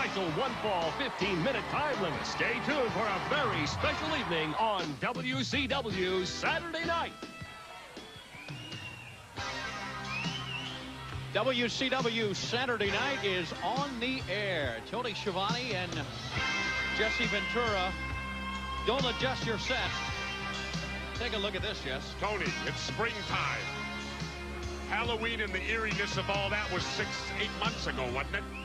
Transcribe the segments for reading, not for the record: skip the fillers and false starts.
special one-fall 15-minute time limit. Stay tuned for a very special evening on WCW Saturday night. WCW Saturday night is on the air. Tony Schiavone and Jesse Ventura. Don't adjust your set. Take a look at this, Jess. Tony, it's springtime. Halloween and the eeriness of all that was 6-8 months ago, wasn't it?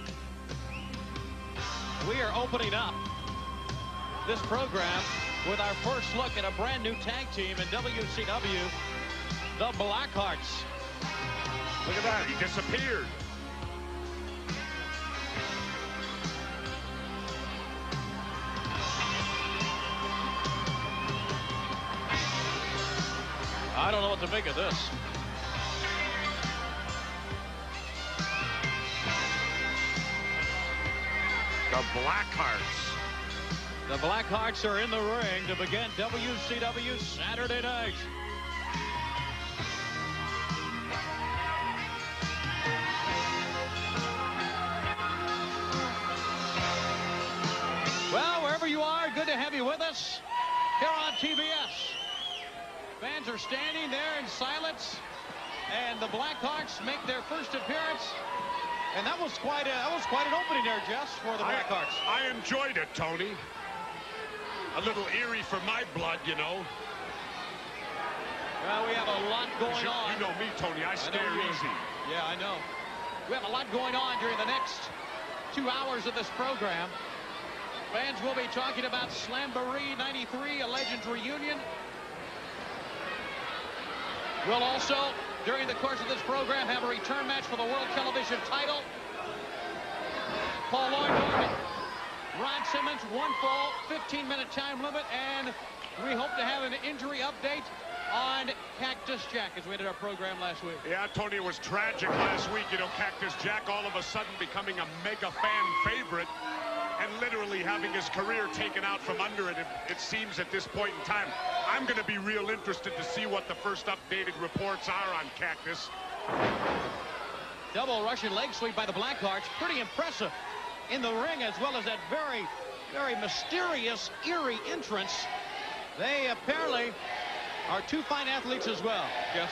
We are opening up this program with our first look at a brand new tag team in WCW, the Blackhearts. Look at that, he disappeared. I don't know what to make of this. The Blackhearts. The Blackhearts are in the ring to begin WCW Saturday night. Well, wherever you are, good to have you with us here on TBS. Fans are standing there in silence, and the Blackhearts make their first appearance. And that was quite an opening there, Jess, for the Blackhearts. I enjoyed it, Tony. A little eerie for my blood, you know. Well, we have a lot going on. You know me, Tony. I stare easy. Yeah, I know. We have a lot going on during the next 2 hours of this program. Fans will be talking about Slamboree 93, a Legends reunion. We'll also, during the course of this program, have a return match for the World Television title. Paul Orndorff, Ron Simmons, one fall, 15-minute time limit, and we hope to have an injury update on Cactus Jack as we ended our program last week. Yeah, Tony, it was tragic last week. You know, Cactus Jack all of a sudden becoming a mega fan favorite and literally having his career taken out from under it, it seems at this point in time. I'm going to be real interested to see what the first updated reports are on Cactus. Double Russian leg sweep by the Blackhearts. Pretty impressive in the ring, as well as that very, very mysterious, eerie entrance. They apparently are two fine athletes as well. Yes.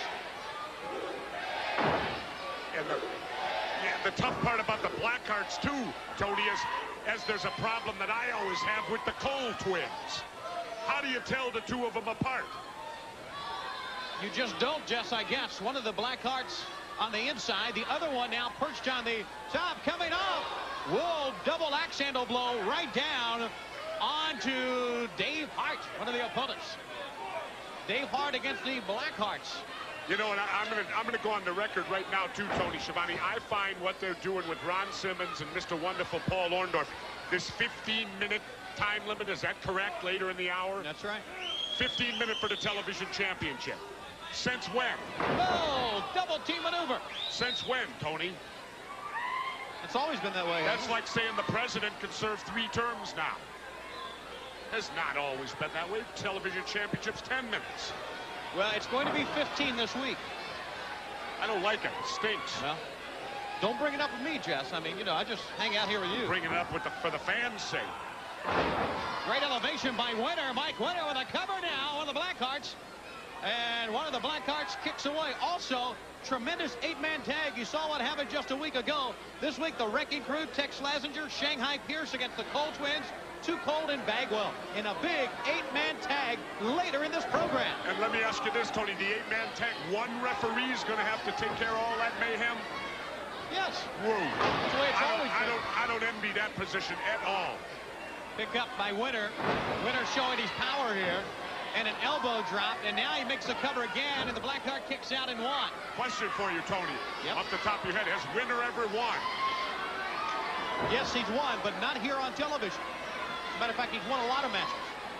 And the tough part about the Blackhearts, too, Tony, is as there's a problem that I always have with the Cole twins. How do you tell the two of them apart? You just don't, Jess, I guess. One of the Blackhearts on the inside, the other one now perched on the top, coming off. Whoa, double axe handle blow right down onto Dave Hart, one of the opponents. Dave Hart against the Blackhearts. You know, and I'm gonna go on the record right now too, Tony Schiavone. I find what they're doing with Ron Simmons and Mr. Wonderful Paul Orndorff, this 15-minute time limit, is that correct, later in the hour? That's right. 15-minute for the television championship. Since when? Oh, double team maneuver. Since when, Tony? It's always been that way. That's like saying the president could serve 3 terms now. Has not always been that way. Television championships, 10 minutes. Well, it's going to be 15 this week. I don't like it. It stinks. Well, don't bring it up with me, Jess. I mean, you know, I just hang out here with you. Bring it up for the fans' sake. Great elevation by Winter. Mike Winter with a cover now on the Blackhearts. And one of the Blackhearts kicks away. Also, tremendous 8-man tag. You saw what happened just a week ago. This week, the Wrecking Crew, Tex Slazenger, Shanghai Pierce against the Cole Twins. Too Cold and Bagwell in a big 8-man tag later in this program. And let me ask you this, Tony. The 8-man tag, one referee is going to have to take care of all that mayhem? Yes. Whoa. That's the way it's always been. I don't envy that position at all. Pick up by Winter. Winter showing his power here. And an elbow drop. And now he makes the cover again. And the Blackheart kicks out and one. Question for you, Tony. Yep. Off the top of your head, has Winter ever won? Yes, he's won, but not here on television. As a matter of fact, he's won a lot of matches.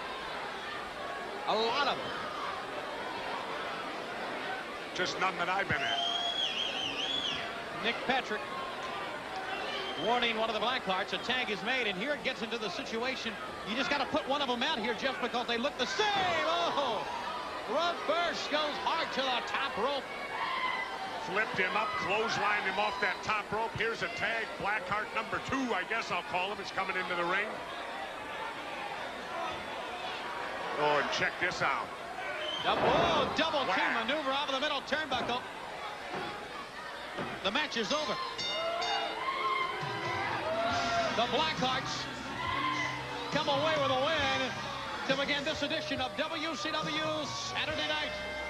A lot of them. Just none that I've been at. Nick Patrick warning one of the Blackhearts. A tag is made, and here it gets into the situation. You just got to put one of them out here just because they look the same. Oh, reverse goes hard to the top rope. Flipped him up, clotheslined him off that top rope. Here's a tag. Blackheart number 2, I guess I'll call him. It's coming into the ring. Oh, and check this out. Double team maneuver out of the middle turnbuckle. The match is over. The Blackhearts come away with a win to begin this edition of WCW Saturday Night.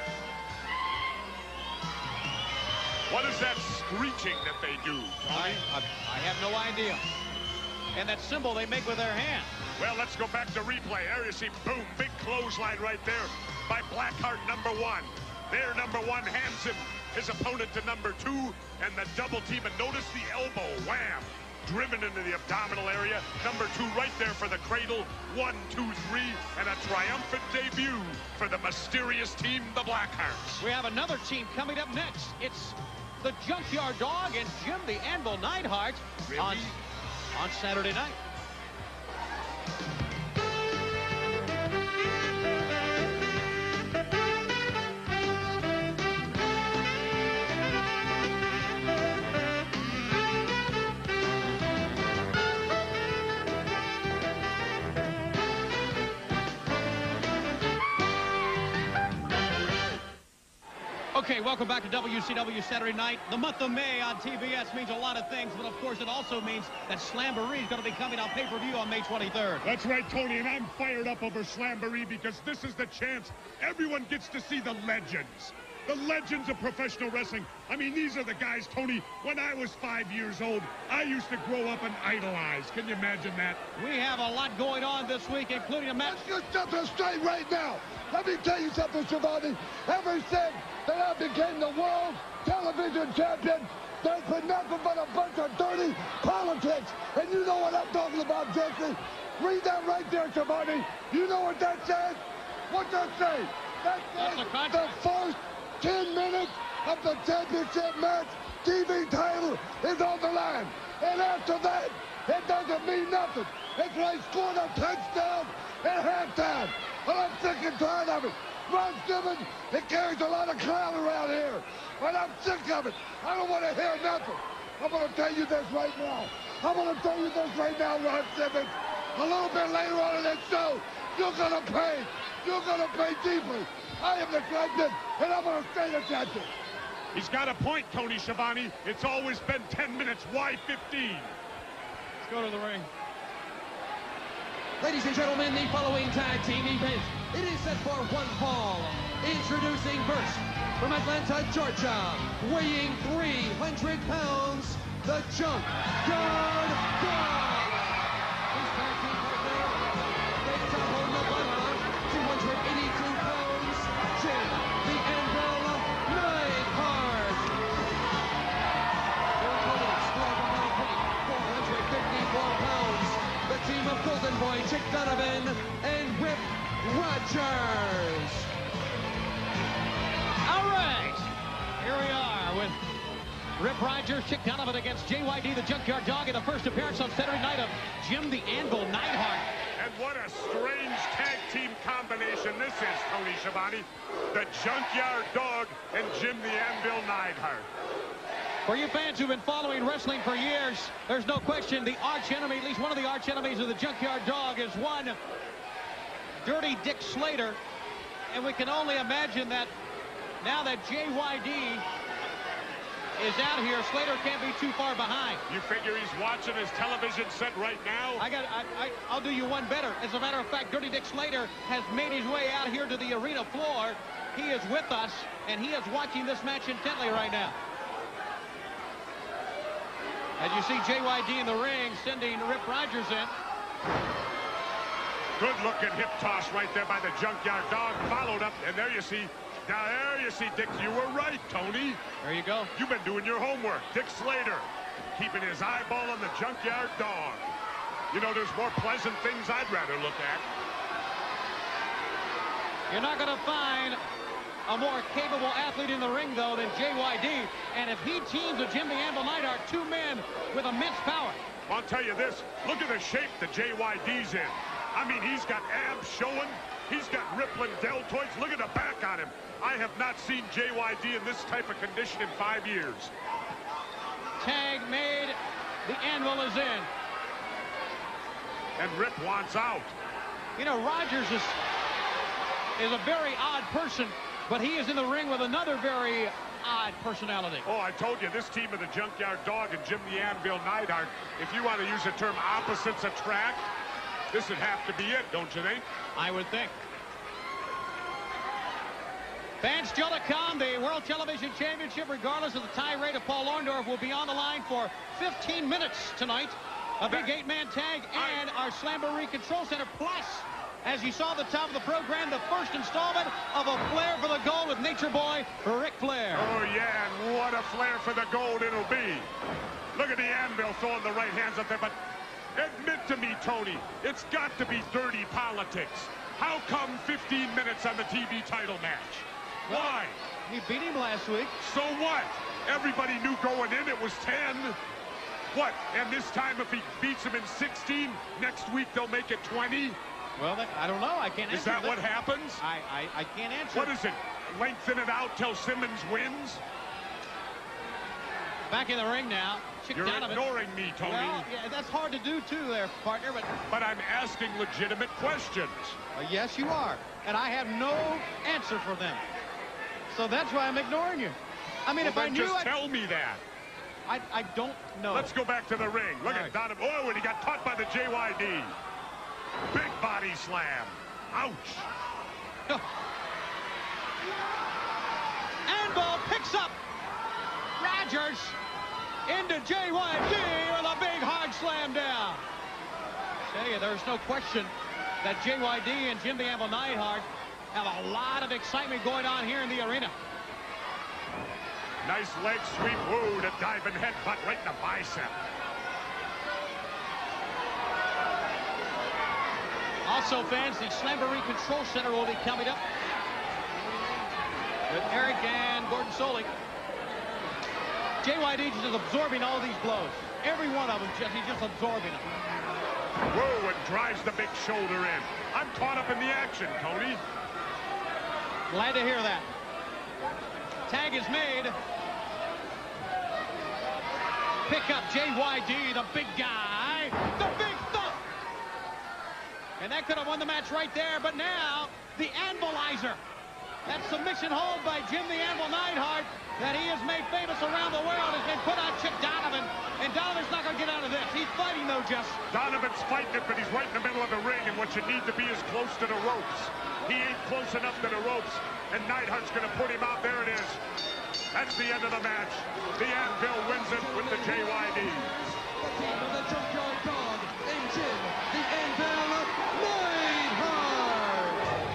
What is that screeching that they do, Tony? I have no idea. And that symbol they make with their hand. Well, let's go back to replay. There you see, boom, big clothesline right there by Blackheart number 1. There, number 1 hands him his opponent to number 2, and the double team. And notice the elbow, wham, driven into the abdominal area. Number 2 right there for the cradle. 1, 2, 3, and a triumphant debut for the mysterious team, the Blackhearts. We have another team coming up next. It's the Junkyard Dog and Jim the Anvil Neidhart on Saturday night. Okay, welcome back to WCW Saturday Night. The month of May on TBS means a lot of things, but of course it also means that Slamboree is going to be coming on pay-per-view on May 23rd. That's right, Tony, and I'm fired up over Slamboree because this is the chance everyone gets to see the legends. The legends of professional wrestling. I mean, these are the guys, Tony, when I was 5 years old, I used to grow up and idolize. Can you imagine that? We have a lot going on this week, including a match. Let's get something straight right now. Let me tell you something, Schiavone. Ever since that I became the world television champion, there's been nothing but a bunch of dirty politics. And you know what I'm talking about, Jesse. Read that right there, Schiavone. You know what that says? What's that say? That says the first 10 minutes of the championship match, TV title is on the line. And after that, it doesn't mean nothing. It's like scoring a touchdown at halftime. Well, I'm sick and tired of it. Ron Simmons, it carries a lot of clout around here. But I'm sick of it. I don't want to hear nothing. I'm going to tell you this right now. I'm going to tell you this right now, Ron Simmons. A little bit later on in this show, you're going to pay. You're going to pay deeply. I am the champion, and I'm going to stay the champion. He's got a point, Tony Schiavone. It's always been 10 minutes. Why 15? Let's go to the ring. Ladies and gentlemen, the following tag team event, it is set for one fall. Introducing first, from Atlanta, Georgia, weighing 300 pounds, the Junkyard Dog. His tag team partner, from Tahoe, Nevada, 282 pounds, Jim the Anvil Neidhart. Their opponents, from weight 454 pounds, the team of Golden Boy, Chick Donovan, and Rip Rogers. All right, here we are with Rip Rogers, Chick Donovan against JYD, the Junkyard Dog, in the first appearance on Saturday night of Jim the Anvil Neidhart. And what a strange tag team combination this is, Tony Schiavone. The Junkyard Dog and Jim the Anvil Neidhart. For you fans who've been following wrestling for years, there's no question the arch enemy, at least one of the arch enemies of the Junkyard Dog, is one Dirty Dick Slater. And we can only imagine that now that JYD is out here, Slater can't be too far behind. You figure he's watching his television set right now? I'll do you one better. As a matter of fact, Dirty Dick Slater has made his way out here to the arena floor. He is with us, and he is watching this match intently right now. As you see JYD in the ring, sending Rip Rogers in. Good-looking hip toss right there by the Junkyard Dog, followed up, and there you see, Dick, you were right, Tony. There you go. You've been doing your homework. Dick Slater, keeping his eyeball on the Junkyard Dog. You know, there's more pleasant things I'd rather look at. You're not going to find a more capable athlete in the ring, though, than JYD. And if he teams with Jim the Anvil Neidhart, two men with immense power. I'll tell you this, look at the shape that JYD's in. I mean, he's got abs showing, He's got rippling deltoids. Look at the back on him. I have not seen JYD in this type of condition in 5 years. Tag made. The anvil is in. And Rip wants out. You know, Rogers is a very odd person, but he is in the ring with another very odd personality. Oh, I told you, this team of the Junkyard Dog and Jim the Anvil Neidhart, if you want to use the term opposites attract, this would have to be it, don't you think? I would think. Fans still to come. The World Television Championship, regardless of the tie rate of Paul Orndorff, will be on the line for 15 minutes tonight. A big 8-man tag and our Slamboree Control Center. Plus, as you saw at the top of the program, the first installment of a Flair for the Gold with Nature Boy, Ric Flair. Oh, yeah, and what a Flair for the Gold it'll be. Look at the Anvil throwing the right hands up there, but admit to me, Tony, it's got to be dirty politics. How come 15 minutes on the TV title match? Why? He beat him last week. So what? Everybody knew going in it was 10. What? And this time if he beats him in 16, next week they'll make it 20? Well, I don't know. I can't answer. Is that what happens? I can't answer. What is it? Lengthen it out till Simmons wins? Back in the ring now. Chick You're Donovan. ignoring me, Tony. Well, yeah, that's hard to do, too, there, partner. But I'm asking legitimate questions. Yes, you are. And I have no answer for them. So that's why I'm ignoring you. I mean, if I knew... Just tell me that. I don't know. Let's go back to the ring. Look at Donovan. Oh, and he got caught by the JYD. Big body slam. Ouch. Anvil picks up Rogers into JYD with a big hard slam down. I tell you, there's no question that JYD and Jim the Anvil Neidhart have a lot of excitement going on here in the arena. Nice leg sweep. Woo, the diving headbutt right in the bicep. Also, fans, the Slamboree Control Center will be coming up with Eric and Gordon Solie. JYD just absorbing all these blows. Every one of them, he's just absorbing them. Whoa, and drives the big shoulder in. I'm caught up in the action, Tony. Glad to hear that. Tag is made. Pick up JYD, the big guy. The big thump. And that could have won the match right there, but now the Anvilizer. That submission hold by Jim the Anvil Neidhart that he has made famous around the world has been put on Chick Donovan. And Donovan's not going to get out of this. He's fighting, though, Jess. Donovan's fighting it, but he's right in the middle of the ring, and what you need to be is close to the ropes. He ain't close enough to the ropes, and Neidhart's going to put him out. There it is. That's the end of the match. The Anvil wins it with the JYD. The team of the Junkyard Dog and Jim the Anvil Neidhart.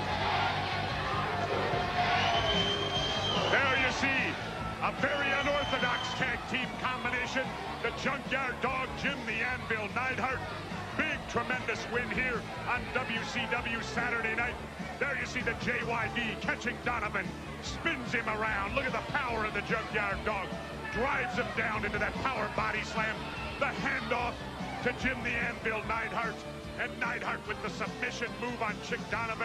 There you see a very unorthodox tag team combination. The Junkyard Dog, Jim the Anvil Neidhart. Big, tremendous win here on WCW Saturday night. There you see the JYD catching Donovan, spins him around. Look at the power of the Junkyard Dog. Drives him down into that power body slam. The handoff to Jim the Anvil Neidhart. And Neidhart with the submission move on Chick Donovan.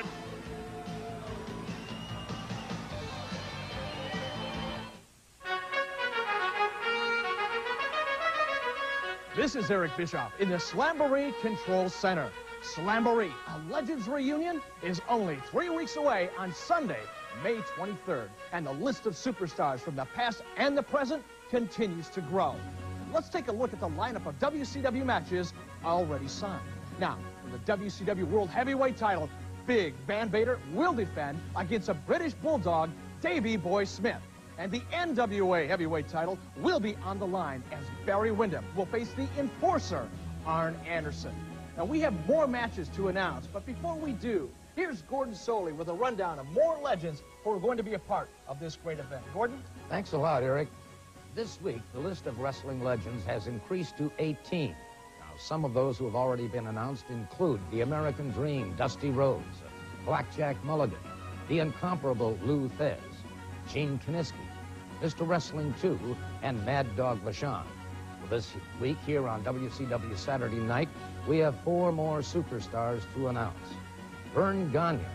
This is Eric Bischoff in the Slamboree Control Center. Slamboree, a Legends reunion, is only 3 weeks away on Sunday, May 23rd. And the list of superstars from the past and the present continues to grow. Let's take a look at the lineup of WCW matches already signed. Now, for the WCW World Heavyweight title, Big Van Vader will defend against a British Bulldog, Davey Boy Smith. And the NWA Heavyweight title will be on the line as Barry Windham will face the Enforcer, Arn Anderson. Now, we have more matches to announce, but before we do, here's Gordon Solie with a rundown of more legends who are going to be a part of this great event. Gordon? Thanks a lot, Eric. This week, the list of wrestling legends has increased to 18. Now, some of those who have already been announced include the American Dream, Dusty Rhodes, Blackjack Mulligan, the incomparable Lou Thez, Gene Kiniski, Mr. Wrestling 2, and Mad Dog Vachon. This week here on WCW Saturday Night, we have 4 more superstars to announce. Vern Gagne,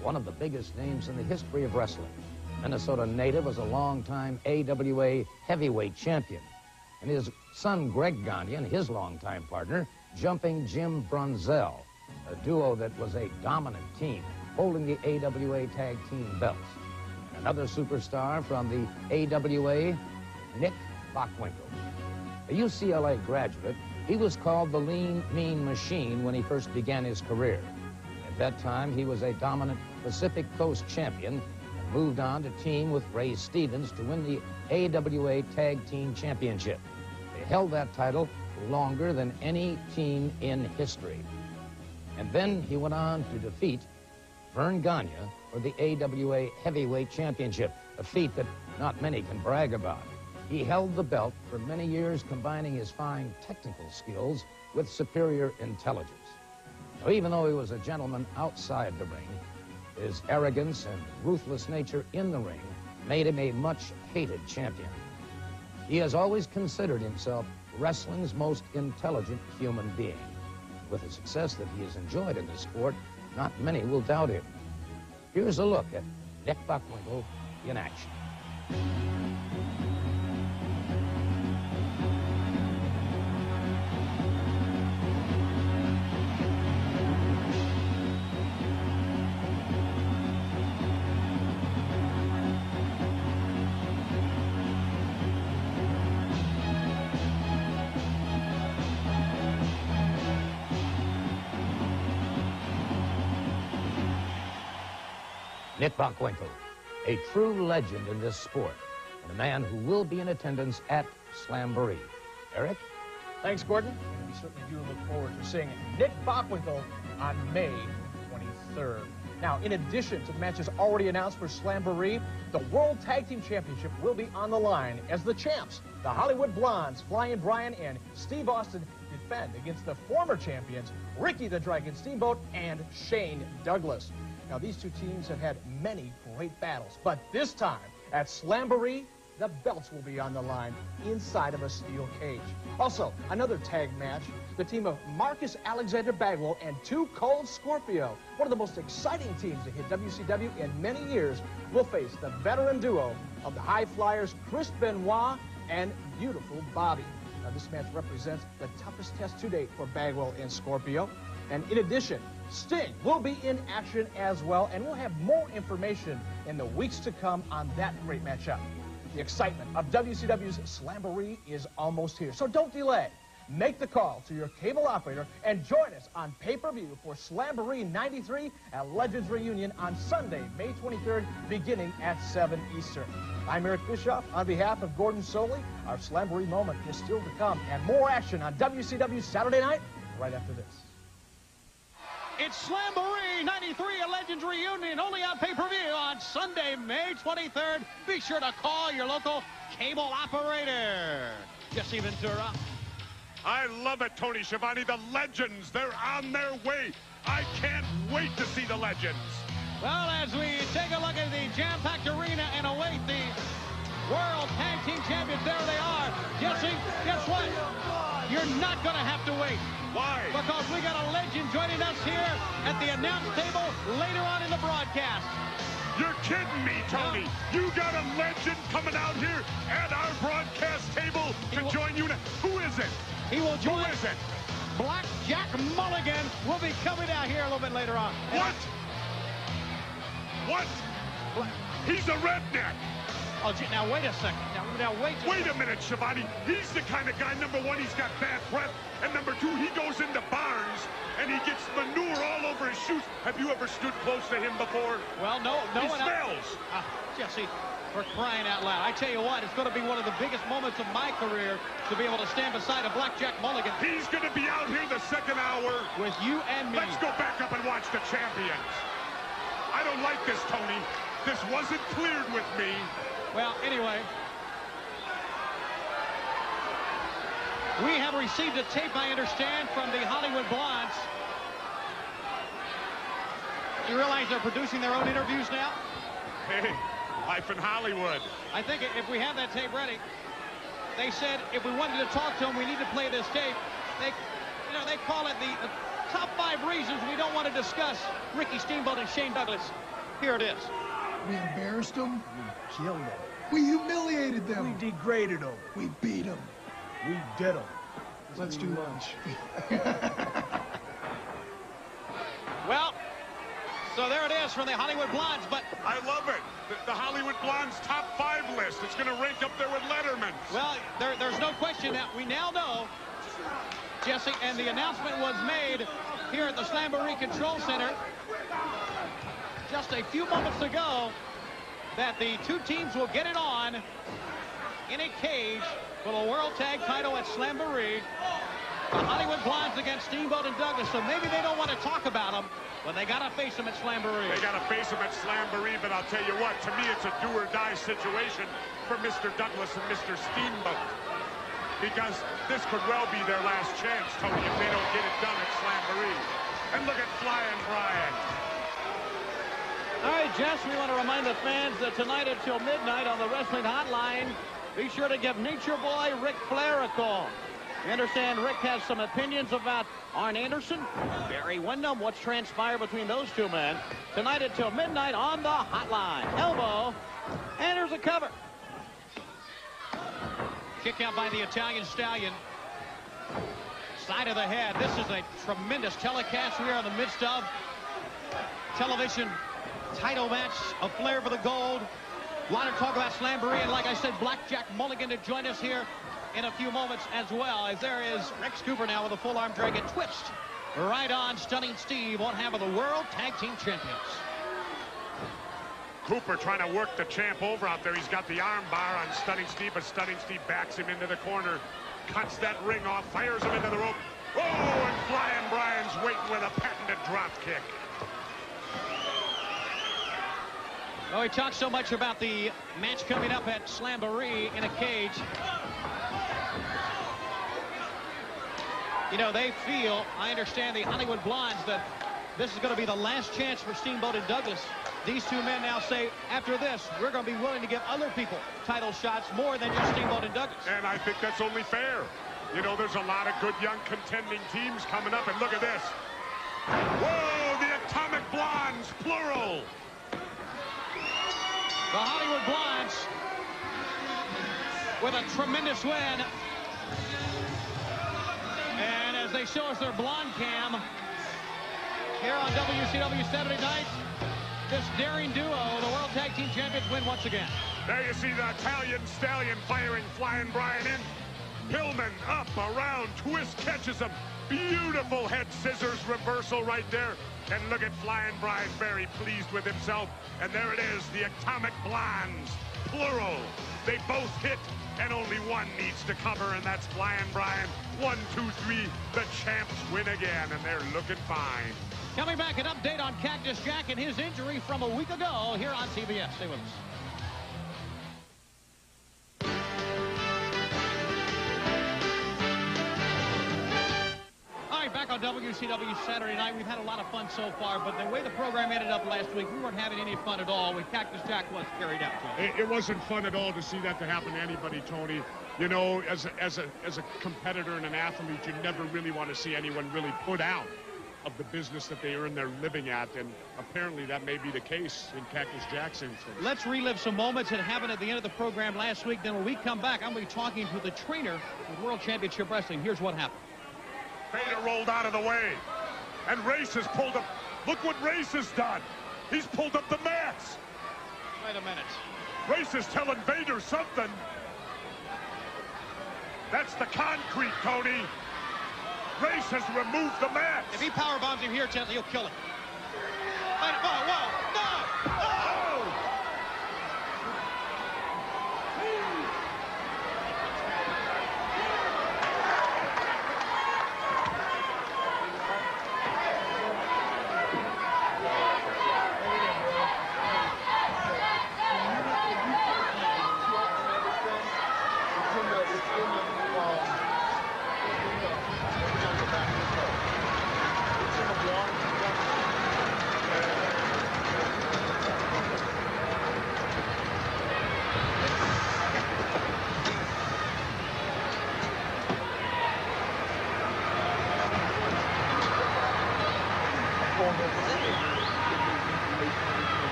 one of the biggest names in the history of wrestling. Minnesota native, was a longtime AWA heavyweight champion. And his son, Greg Gagne, and his longtime partner, Jumping Jim Brunzell, a duo that was a dominant team, holding the AWA tag team belts. And another superstar from the AWA, Nick Bockwinkel. A UCLA graduate, he was called the Lean Mean Machine when he first began his career. At that time, he was a dominant Pacific Coast champion and moved on to team with Ray Stevens to win the AWA Tag Team Championship. They held that title longer than any team in history. And then he went on to defeat Vern Gagne for the AWA Heavyweight Championship, a feat that not many can brag about. He held the belt for many years, combining his fine technical skills with superior intelligence. Now, even though he was a gentleman outside the ring, his arrogance and ruthless nature in the ring made him a much-hated champion. He has always considered himself wrestling's most intelligent human being. With the success that he has enjoyed in this sport, not many will doubt him. Here's a look at Nick Bockwinkel in action. Nick Bockwinkel, a true legend in this sport, and a man who will be in attendance at Slamboree. Eric? Thanks, Gordon. We certainly do look forward to seeing Nick Bockwinkel on May 23rd. Now, in addition to the matches already announced for Slamboree, the World Tag Team Championship will be on the line as the champs, the Hollywood Blondes, Flying Brian and Steve Austin, defend against the former champions, Ricky the Dragon Steamboat and Shane Douglas. Now, these two teams have had many great battles, but this time at Slamboree, the belts will be on the line inside of a steel cage. Also, another tag match, the team of Marcus Alexander Bagwell and Too Cold Scorpio, one of the most exciting teams to hit WCW in many years, will face the veteran duo of the High Flyers, Chris Benoit and Beautiful Bobby. Now, this match represents the toughest test to date for Bagwell and Scorpio. And in addition, Sting will be in action as well, and we'll have more information in the weeks to come on that great matchup. The excitement of WCW's Slamboree is almost here, so don't delay. Make the call to your cable operator and join us on pay-per-view for Slamboree 93 at Legends Reunion on Sunday, May 23rd, beginning at 7 Eastern. I'm Eric Bischoff. On behalf of Gordon Soley, our Slamboree moment is still to come, and more action on WCW Saturday night right after this. It's Slamboree 93, a Legends Reunion, only on pay-per-view on Sunday, May 23rd. Be sure to call your local cable operator. Jesse Ventura. I love it, Tony Schiavone. The Legends, they're on their way. I can't wait to see the Legends. Well, as we take a look at the jam-packed arena and await the World Tag Team Champions, there they are. Jesse, guess what? You're not going to have to wait. Why? Because we got a legend joining us here at the announce table later on in the broadcast. You're kidding me, Tony. You got a legend coming out here at our broadcast table to join you. Who is it? He will join. Who is it? Black Jack Mulligan will be coming out here a little bit later on. What? What? He's a redneck. Oh, now wait a second. Now wait. Wait a minute, Schiavone. He's the kind of guy, number one, he's got bad breath. And number two, he goes into barns and he gets manure all over his shoes. Have you ever stood close to him before? Well, no. He smells. Jesse, for crying out loud. I tell you what, it's going to be one of the biggest moments of my career to be able to stand beside a Blackjack Mulligan. He's going to be out here the second hour. With you and me. Let's go back up and watch the champions. I don't like this, Tony. This wasn't cleared with me. Well, anyway, we have received a tape, I understand, from the Hollywood Blondes. You realize they're producing their own interviews now? Hey, life in Hollywood. I think if we have that tape ready, they said if we wanted to talk to them, we need to play this tape. They call it the top 5 reasons we don't want to discuss Ricky Steamboat and Shane Douglas. Here it is. We embarrassed them. We killed them. We humiliated them. We degraded them. We beat them. We did them. Let's do lunch. Well, so there it is from the Hollywood Blondes, but... I love it. The Hollywood Blondes top 5 list. It's going to rank up there with Letterman. Well, there's no question that we now know, Jesse, and the announcement was made here at the Slamboree Control Center just a few moments ago that the two teams will get it on in a cage for the World Tag title at Slamboree. The Hollywood Blondes against Steamboat and Douglas, so maybe they don't want to talk about them, but they got to face them at Slamboree. They got to face them at Slamboree, but I'll tell you what, to me it's a do-or-die situation for Mr. Douglas and Mr. Steamboat. Because this could well be their last chance, Tony, if they don't get it done at Slamboree. And look at Flying Brian. All right, Jess, we want to remind the fans that tonight until midnight on the Wrestling Hotline, be sure to give Nature Boy Ric Flair a call. We understand Rick has some opinions about Arn Anderson, Barry Windham, what's transpired between those two men. Tonight until midnight on the Hotline. Elbow, and there's a cover. Kick out by the Italian Stallion. Side of the head. This is a tremendous telecast we are in the midst of. Television title match of Flair for the gold. A lot of talk about Slamboree, and like I said, Blackjack Mulligan to join us here in a few moments as well, as there is Rex Cooper now with a full arm drag and twist. Right on Stunning Steve on half of the World Tag Team Champions. Cooper trying to work the champ over out there. He's got the arm bar on Stunning Steve, but Stunning Steve backs him into the corner, cuts that ring off, fires him into the rope. Oh, and Flying Brian's waiting with a patented drop kick. Oh, he talks so much about the match coming up at Slamboree in a cage. You know, they feel, I understand the Hollywood Blondes, that this is going to be the last chance for Steamboat and Douglas. These two men now say, after this, we're going to be willing to give other people title shots more than just Steamboat and Douglas. And I think that's only fair. You know, there's a lot of good young contending teams coming up, and look at this. Whoa, the Atomic Blondes, plural. The Hollywood Blondes with a tremendous win. And as they show us their blonde cam here on WCW Saturday night, this daring duo, the World Tag Team Champions, win once again. There you see the Italian Stallion firing Flying Brian in. Pillman up, around, twist, catches him. Beautiful head scissors reversal right there. And look at Flying Brian, very pleased with himself. And there it is, the Atomic Blondes, plural. They both hit, and only one needs to cover, and that's Flying Brian. 1, 2, 3, the champs win again, and they're looking fine. Coming back, an update on Cactus Jack and his injury from a week ago here on TBS. Stay with us. Back on WCW Saturday night. We've had a lot of fun so far, but the way the program ended up last week, we weren't having any fun at all when Cactus Jack was carried out. It wasn't fun at all to see that to happen to anybody, Tony. You know, as a competitor and an athlete, you never really want to see anyone really put out of the business that they earn their living at, and apparently that may be the case in Cactus Jack's instance. Let's relive some moments that happened at the end of the program last week. Then when we come back, I'm going to be talking to the trainer with World Championship Wrestling. Here's what happened. Vader rolled out of the way, and Race has pulled up. Look what Race has done. He's pulled up the mats. Wait a minute. Race is telling Vader something. That's the concrete, Tony. Race has removed the mats. If he power bombs him here, Chesley, he'll kill him. Wait, whoa, whoa, no! Oh!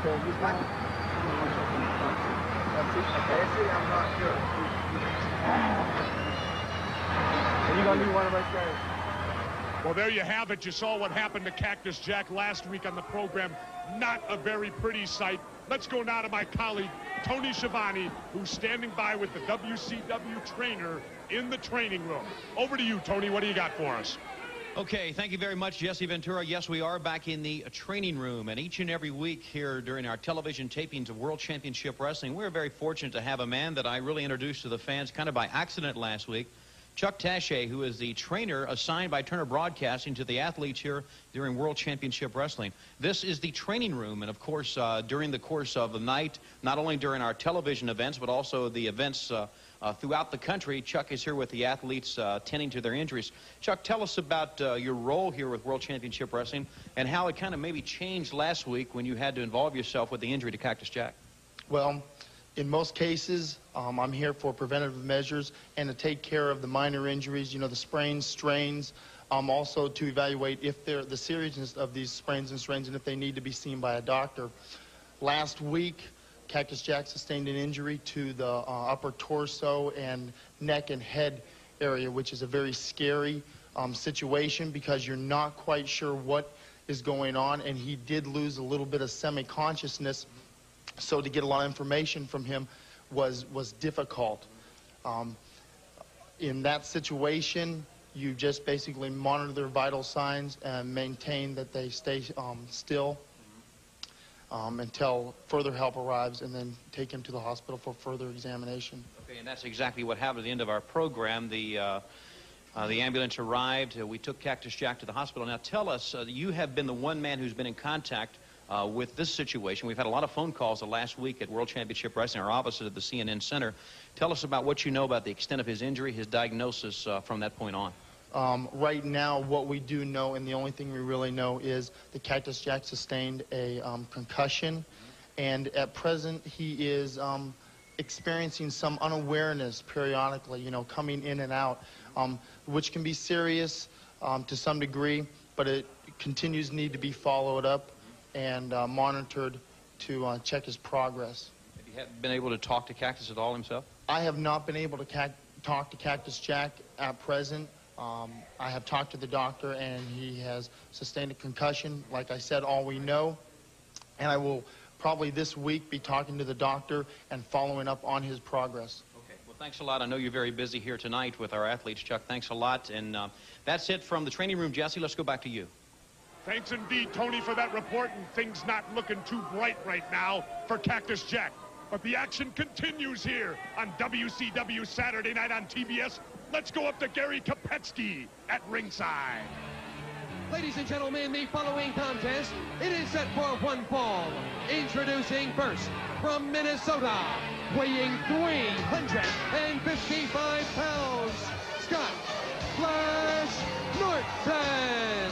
Okay, he's not. Okay, I'm not sure. Are you going to need one of us guys? Well, there you have it. You saw what happened to Cactus Jack last week on the program. Not a very pretty sight. Let's go now to my colleague, Tony Schiavone, who's standing by with the WCW trainer in the training room. Over to you, Tony. What do you got for us? Okay, thank you very much, Jesse Ventura. Yes, we are back in the training room, and each and every week here during our television tapings of World Championship Wrestling, we're very fortunate to have a man that I really introduced to the fans kind of by accident last week, Chuck Taché, who is the trainer assigned by Turner Broadcasting to the athletes here during World Championship Wrestling. This is the training room, and of course, during the course of the night, not only during our television events, but also the events throughout the country, Chuck is here with the athletes tending to their injuries. Chuck, tell us about your role here with World Championship Wrestling and how it kind of maybe changed last week when you had to involve yourself with the injury to Cactus Jack. Well, in most cases, I'm here for preventative measures and to take care of the minor injuries, you know, the sprains, strains, also to evaluate if they're the seriousness of these sprains and strains and if they need to be seen by a doctor. Last week, Cactus Jack sustained an injury to the upper torso and neck and head area, which is a very scary situation because you're not quite sure what is going on, and he did lose a little bit of semi-consciousness, so to get a lot of information from him was difficult. In that situation, you just basically monitor their vital signs and maintain that they stay still until further help arrives, and then take him to the hospital for further examination. Okay, and that's exactly what happened at the end of our program. The ambulance arrived. We took Cactus Jack to the hospital. Now tell us, you have been the one man who's been in contact with this situation. We've had a lot of phone calls the last week at World Championship Wrestling, our offices at the CNN Center. Tell us about what you know about the extent of his injury, his diagnosis from that point on. Right now, what we do know, and the only thing we really know, is that Cactus Jack sustained a concussion, and at present he is experiencing some unawareness periodically, you know, coming in and out, which can be serious to some degree, but it continues to need to be followed up and monitored to check his progress. Have you been able to talk to Cactus at all himself? I have not been able to talk to Cactus Jack at present. I have talked to the doctor, and he has sustained a concussion, like I said, all we know. And I will probably this week be talking to the doctor and following up on his progress. Okay, well, thanks a lot. I know you're very busy here tonight with our athletes, Chuck. Thanks a lot. And that's it from the training room. Jesse, let's go back to you. Thanks indeed, Tony, for that report, and things not looking too bright right now for Cactus Jack. But the action continues here on WCW Saturday night on TBS. Let's go up to Gary Kopetsky at ringside. Ladies and gentlemen, the following contest, it is set for one fall. Introducing first, from Minnesota, weighing 355 pounds, Scott Flash Norton.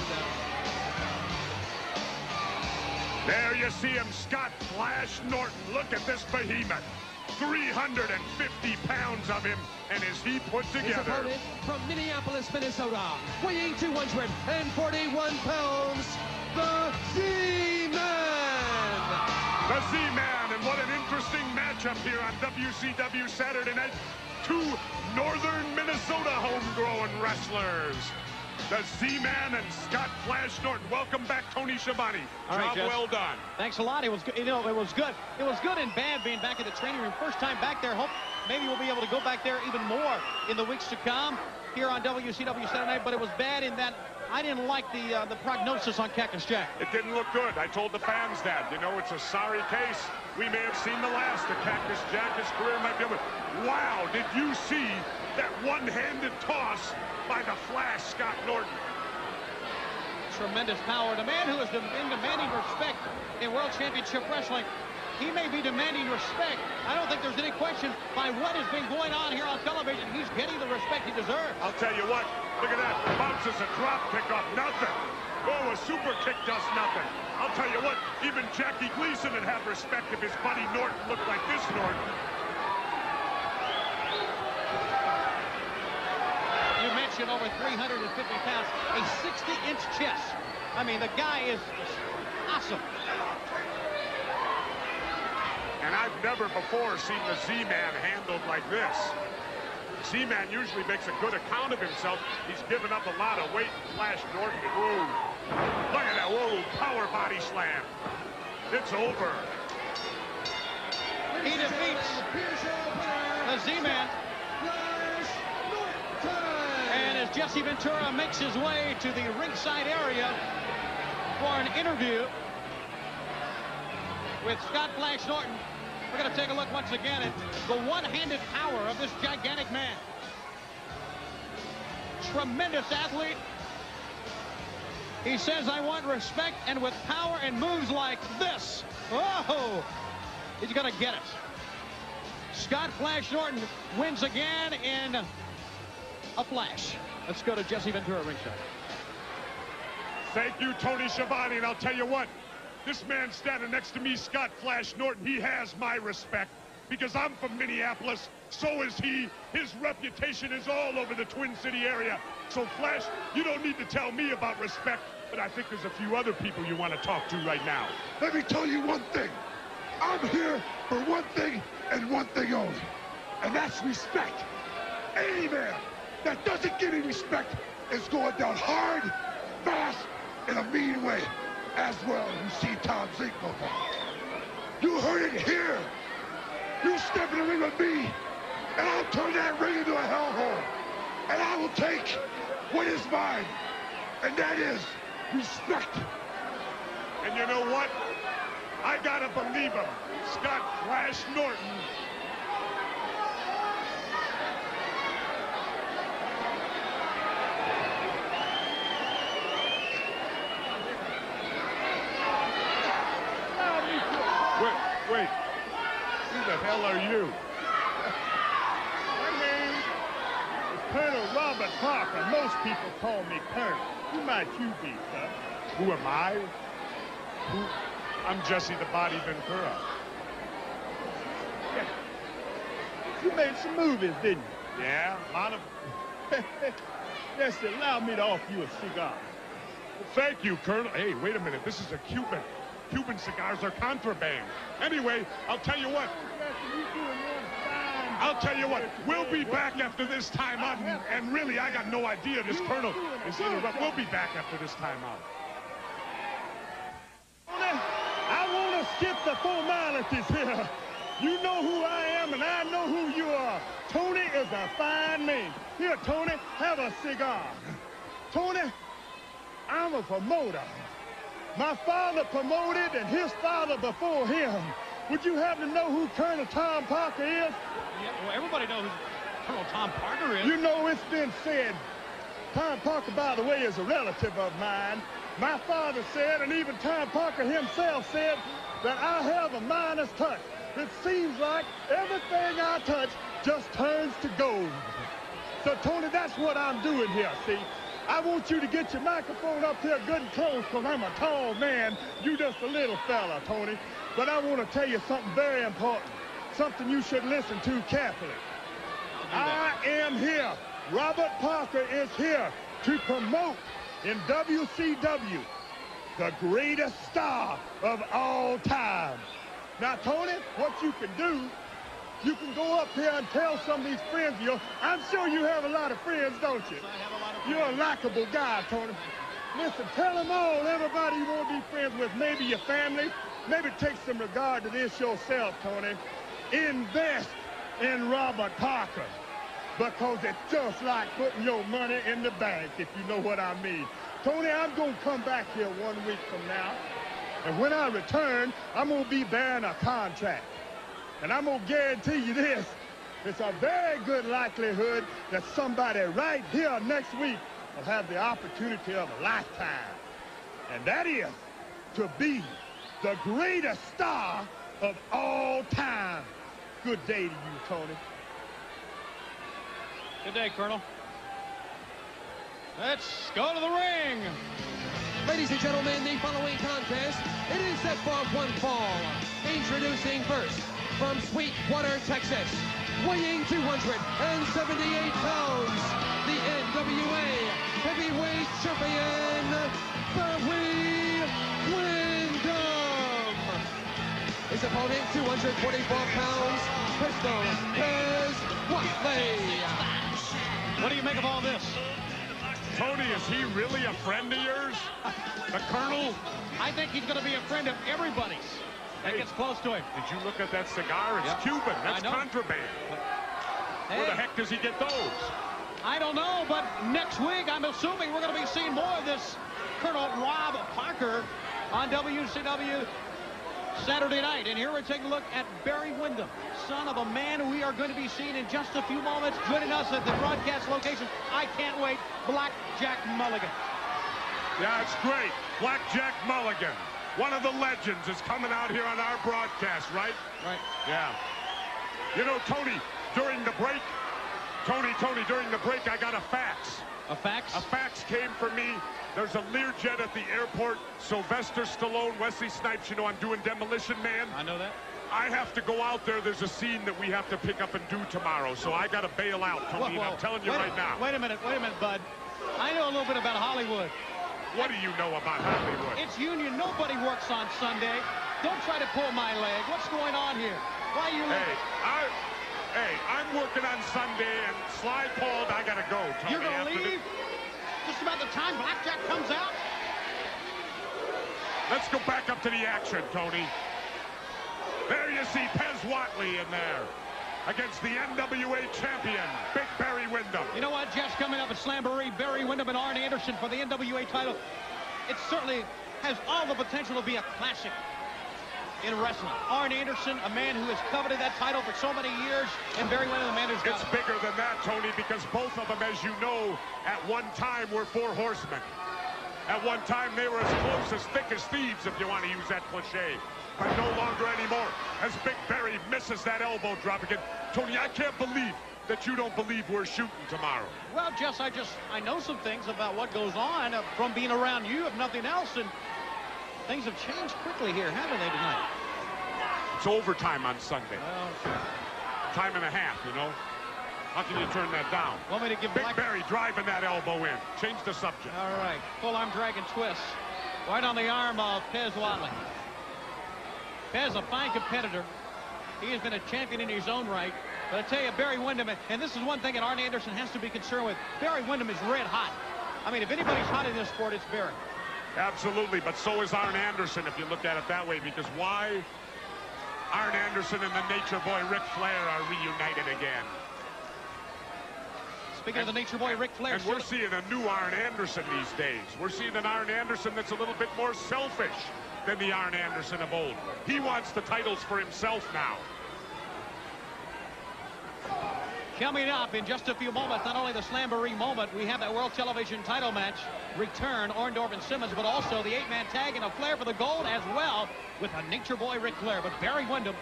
There you see him, Scott Flash Norton. Look at this behemoth. 350 pounds of him, and is he put His together? opponent from Minneapolis, Minnesota, weighing 241 pounds, the Z-Man. The Z-Man, and what an interesting matchup here on WCW Saturday night. Two northern Minnesota homegrown wrestlers. The Z-Man and Scott Flash Norton. Welcome back, Tony Schiavone. Job well done. Thanks a lot. It was good. You know, it was good. It was good and bad being back in the training room. First time back there. Hope maybe we'll be able to go back there even more in the weeks to come here on WCW Saturday night. But it was bad in that I didn't like the prognosis on Cactus Jack. It didn't look good. I told the fans that. You know, it's a sorry case. We may have seen the last of Cactus Jack. His career might be over. Wow, did you see that one-handed toss by the Flash, Scott Norton? Tremendous power. The man who has been demanding respect in World Championship Wrestling, he may be demanding respect. I don't think there's any question by what has been going on here on television. He's getting the respect he deserves. I'll tell you what, look at that. Bounces a drop kick off nothing. Oh, a super kick does nothing. I'll tell you what, even Jackie Gleason would have respect if his buddy Norton looked like this Norton. You mentioned over 350 pounds, a 60-inch chest. I mean, the guy is awesome. And I've never before seen the Z-Man handled like this. Z-Man usually makes a good account of himself. He's given up a lot of weight. Flash Norton. Whoa. Look at that. Whoa. Power body slam. It's over. He defeats the Z-Man. And as Jesse Ventura makes his way to the ringside area for an interview with Scott Flash Norton, we're going to take a look once again at the one-handed power of this gigantic man. Tremendous athlete. He says, I want respect, and with power and moves like this. Whoa! He's going to get it. Scott Flash Norton wins again in a flash. Let's go to Jesse Ventura ringside. Thank you, Tony Schiavone, and I'll tell you what. This man standing next to me, Scott Flash Norton, he has my respect because I'm from Minneapolis. So is he. His reputation is all over the Twin City area. So, Flash, you don't need to tell me about respect, but I think there's a few other people you want to talk to right now. Let me tell you one thing. I'm here for one thing and one thing only, and that's respect. Any man that doesn't give me respect is going down hard, fast, in a mean way. As well, you see Tom Zinkmo. You heard it here. You step in the ring with me, and I'll turn that ring into a hellhole. And I will take what is mine, and that is respect. And you know what? I gotta believe him. Scott Flash Norton. Wait. Who the hell are you? My name is Colonel Robert Parker. Most people call me Colonel. Who might you be, sir? Who am I? I'm Jesse the Body Ventura. Yeah. You made some movies, didn't you? Yeah, a lot of... Yes, allow me to offer you a cigar. Well, thank you, Colonel. Hey, wait a minute. This is a Cuban. Cuban cigars are contraband. Anyway, I'll tell you what. We'll be back after this time out. And really, I got no idea this Colonel is interrupted. We'll be back after this time out. I want to skip the formalities here. You know who I am, and I know who you are. Tony is a fine man. Here, Tony, have a cigar. Tony, I'm a promoter. My father promoted, and his father before him. Would you happen to know who Colonel Tom Parker is? Yeah, well, everybody knows who Colonel Tom Parker is. You know, it's been said, Tom Parker, by the way, is a relative of mine. My father said, and even Tom Parker himself said, that I have a Midas touch. It seems like everything I touch just turns to gold. So, Tony, that's what I'm doing here, see? I want you to get your microphone up here good and close, because I'm a tall man. You just a little fella, Tony. But I want to tell you something very important, something you should listen to carefully. I am here. Robert Parker is here to promote in WCW the greatest star of all time. Now, Tony, what you can do, you can go up here and tell some of these friends of yours. I'm sure you have a lot of friends, don't you? I have a lot of You're a likable guy, Tony. Listen, tell them all, everybody you want to be friends with, maybe your family. Maybe take some regard to this yourself, Tony. Invest in Robert Parker, because it's just like putting your money in the bank, if you know what I mean. Tony, I'm going to come back here 1 week from now, and when I return, I'm going to be bearing a contract. And I'm going to guarantee you this, it's a very good likelihood that somebody right here next week will have the opportunity of a lifetime. And that is to be the greatest star of all time. Good day to you, Tony. Good day, Colonel. Let's go to the ring. Ladies and gentlemen, the following contest, it is set for one fall. Introducing first, from Sweetwater, Texas, weighing 278 pounds, the NWA Heavyweight Champion, Barry Windham. His opponent, 244 pounds, Pistol Pez Whatley. What do you make of all this? Tony, is he really a friend of yours? The Colonel? I think he's going to be a friend of everybody's that gets close to him. Did you look at that cigar? It's Cuban. That's contraband. Hey. Where the heck does he get those? I don't know, but next week, I'm assuming we're going to be seeing more of this Colonel Rob Parker on WCW Saturday night. And here we're taking a look at Barry Windham, son of a man we are going to be seeing in just a few moments, joining us at the broadcast location. I can't wait, Blackjack Mulligan. Yeah, it's great. Blackjack Mulligan, one of the legends, is coming out here on our broadcast, right? Right. Yeah. You know, Tony, during the break, during the break, I got a fax. A fax? A fax came for me. There's a Learjet at the airport. Sylvester Stallone, Wesley Snipes, you know I'm doing Demolition Man. I know that. I have to go out there. There's a scene that we have to pick up and do tomorrow, so I got to bail out, Tony. I'm telling you right now. Wait a minute, bud. I know a little bit about Hollywood. What do you know about Hollywood? It's union. Nobody works on Sunday. Don't try to pull my leg. What's going on here? Why are you leaving? Hey, I'm working on Sunday, and Sly called. I got to go, Tony. You're going to leave? Just about the time Blackjack comes out? Let's go back up to the action, Tony. There you see Pez Whatley in there against the NWA champion, Big Barry Windham. You know what, Jeff's coming up at Slamboree, Barry Windham and Arn Anderson for the NWA title. It certainly has all the potential to be a classic in wrestling. Arn Anderson, a man who has coveted that title for so many years, and Barry Windham, the man who's got it. It's bigger than that, Tony, because both of them, as you know, at one time were four horsemen. At one time, they were as close, as thick as thieves, if you want to use that cliche. But no longer anymore, as Big Barry misses that elbow drop again. Tony, I can't believe that you don't believe we're shooting tomorrow. Well, Jess, I know some things about what goes on from being around you, if nothing else, and things have changed quickly here, haven't they, tonight? It's overtime on Sunday. Well, time and a half, you know. How can you turn that down? Want me to give Big Barry driving that elbow in. Change the subject. All right. Full arm drag and twist. Right on the arm of Pez Whatley. Pez, a fine competitor. He has been a champion in his own right. But I tell you, Barry Windham, and this is one thing that Arn Anderson has to be concerned with. Barry Windham is red hot. I mean, if anybody's hot in this sport, it's Barry. Absolutely, but so is Arn Anderson, if you look at it that way, because why? Arn Anderson and the Nature Boy Ric Flair are reunited again. Speaking of the Nature Boy Ric Flair. And we're seeing a new Arn Anderson these days. We're seeing an Arn Anderson that's a little bit more selfish than the Arn Anderson of old. He wants the titles for himself now. Coming up in just a few moments, not only the Slamboree moment, we have that World Television title match return, Orndorff and Simmons, but also the 8-man tag and a Flair for the gold as well with a Nature Boy Ric Flair. But Barry Windham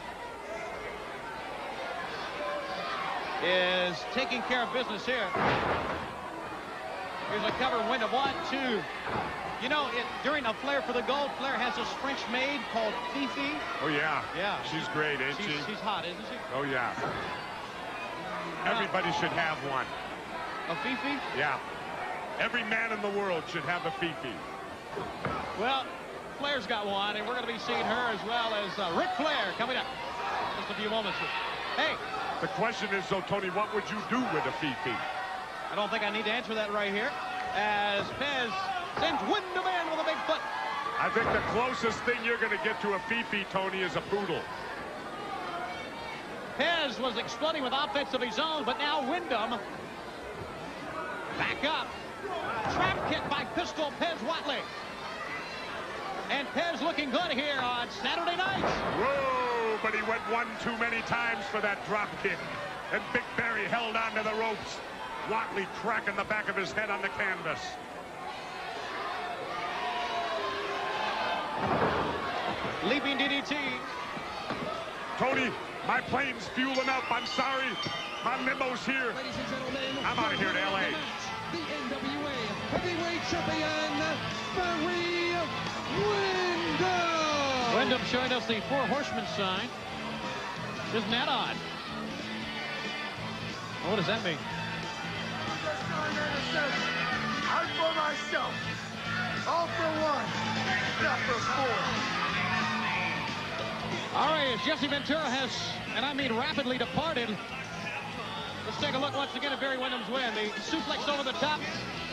is taking care of business here. Here's a cover, Windham, 1, 2. You know, during a Flair for the gold, Flair has this French maid called Fifi. Oh, yeah. Yeah. She's great, ain't she? She's hot, isn't she? Oh, yeah. Everybody should have one. A Fifi? Yeah. Every man in the world should have a Fifi. Well, Flair's got one, and we're going to be seeing her as well as Ric Flair coming up in just a few moments. Hey. The question is, though, Tony, what would you do with a Fifi? I don't think I need to answer that right here, as Pez sends Windham in with a big foot. I think the closest thing you're going to get to a Fifi, Tony, is a poodle. Pez was exploding with offense of his own, but now Windham back up. Trap kick by Pistol Pez Whatley. And Pez looking good here on Saturday night. Whoa, but he went one too many times for that drop kick. And Big Barry held on to the ropes. Whatley cracking the back of his head on the canvas. Leaping DDT. Tony, my plane's fueling up. I'm sorry. My limo's here. Ladies and gentlemen, I'm out of here to L.A. The NWA Heavyweight Champion, Barry Windham. Windham showing us the Four Horsemen sign. Isn't that odd? What does that mean? I'm for myself. All for one, not for four. All right, as Jesse Ventura has, and I mean rapidly, departed. Let's take a look once again at Barry Windham's win. The suplex over the top.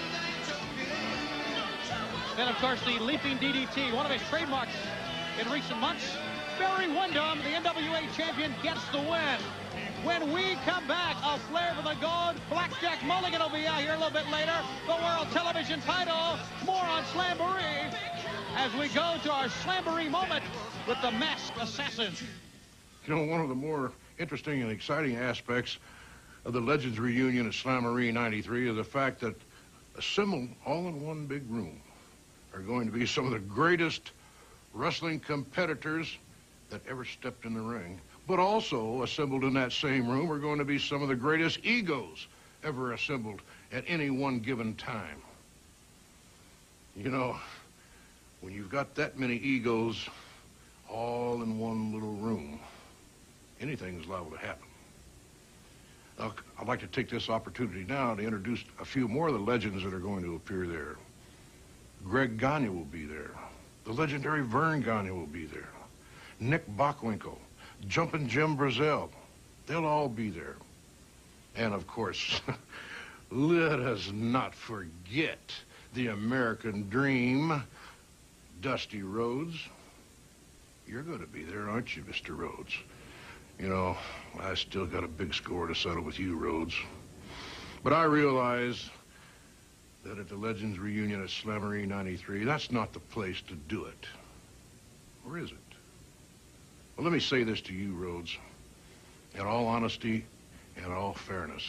Then, of course, the leaping DDT, one of his trademarks in recent months. Barry Windham, the NWA champion, gets the win. When we come back, a Flair for the Gold. Blackjack Mulligan will be out here a little bit later. The World Television title. More on Slamboree as we go to our Slamboree moment with the Masked Assassin. You know, one of the more interesting and exciting aspects of the Legends reunion at Slamboree 93 is the fact that assembled all in one big room are going to be some of the greatest wrestling competitors that ever stepped in the ring. But also assembled in that same room are going to be some of the greatest egos ever assembled at any one given time. You know, when you've got that many egos all in one little room, anything's liable to happen. Now, I'd like to take this opportunity now to introduce a few more of the legends that are going to appear there. Greg Gagne will be there. The legendary Vern Gagne will be there. Nick Bockwinkel, Jumpin' Jim Brazil, they'll all be there. And of course, let us not forget the American Dream, Dusty Rhodes. You're going to be there, aren't you, Mr. Rhodes? You know, I still got a big score to settle with you, Rhodes. But I realize that at the Legends reunion at Slamboree 93, that's not the place to do it. Or is it? Well, let me say this to you, Rhodes, in all honesty and all fairness.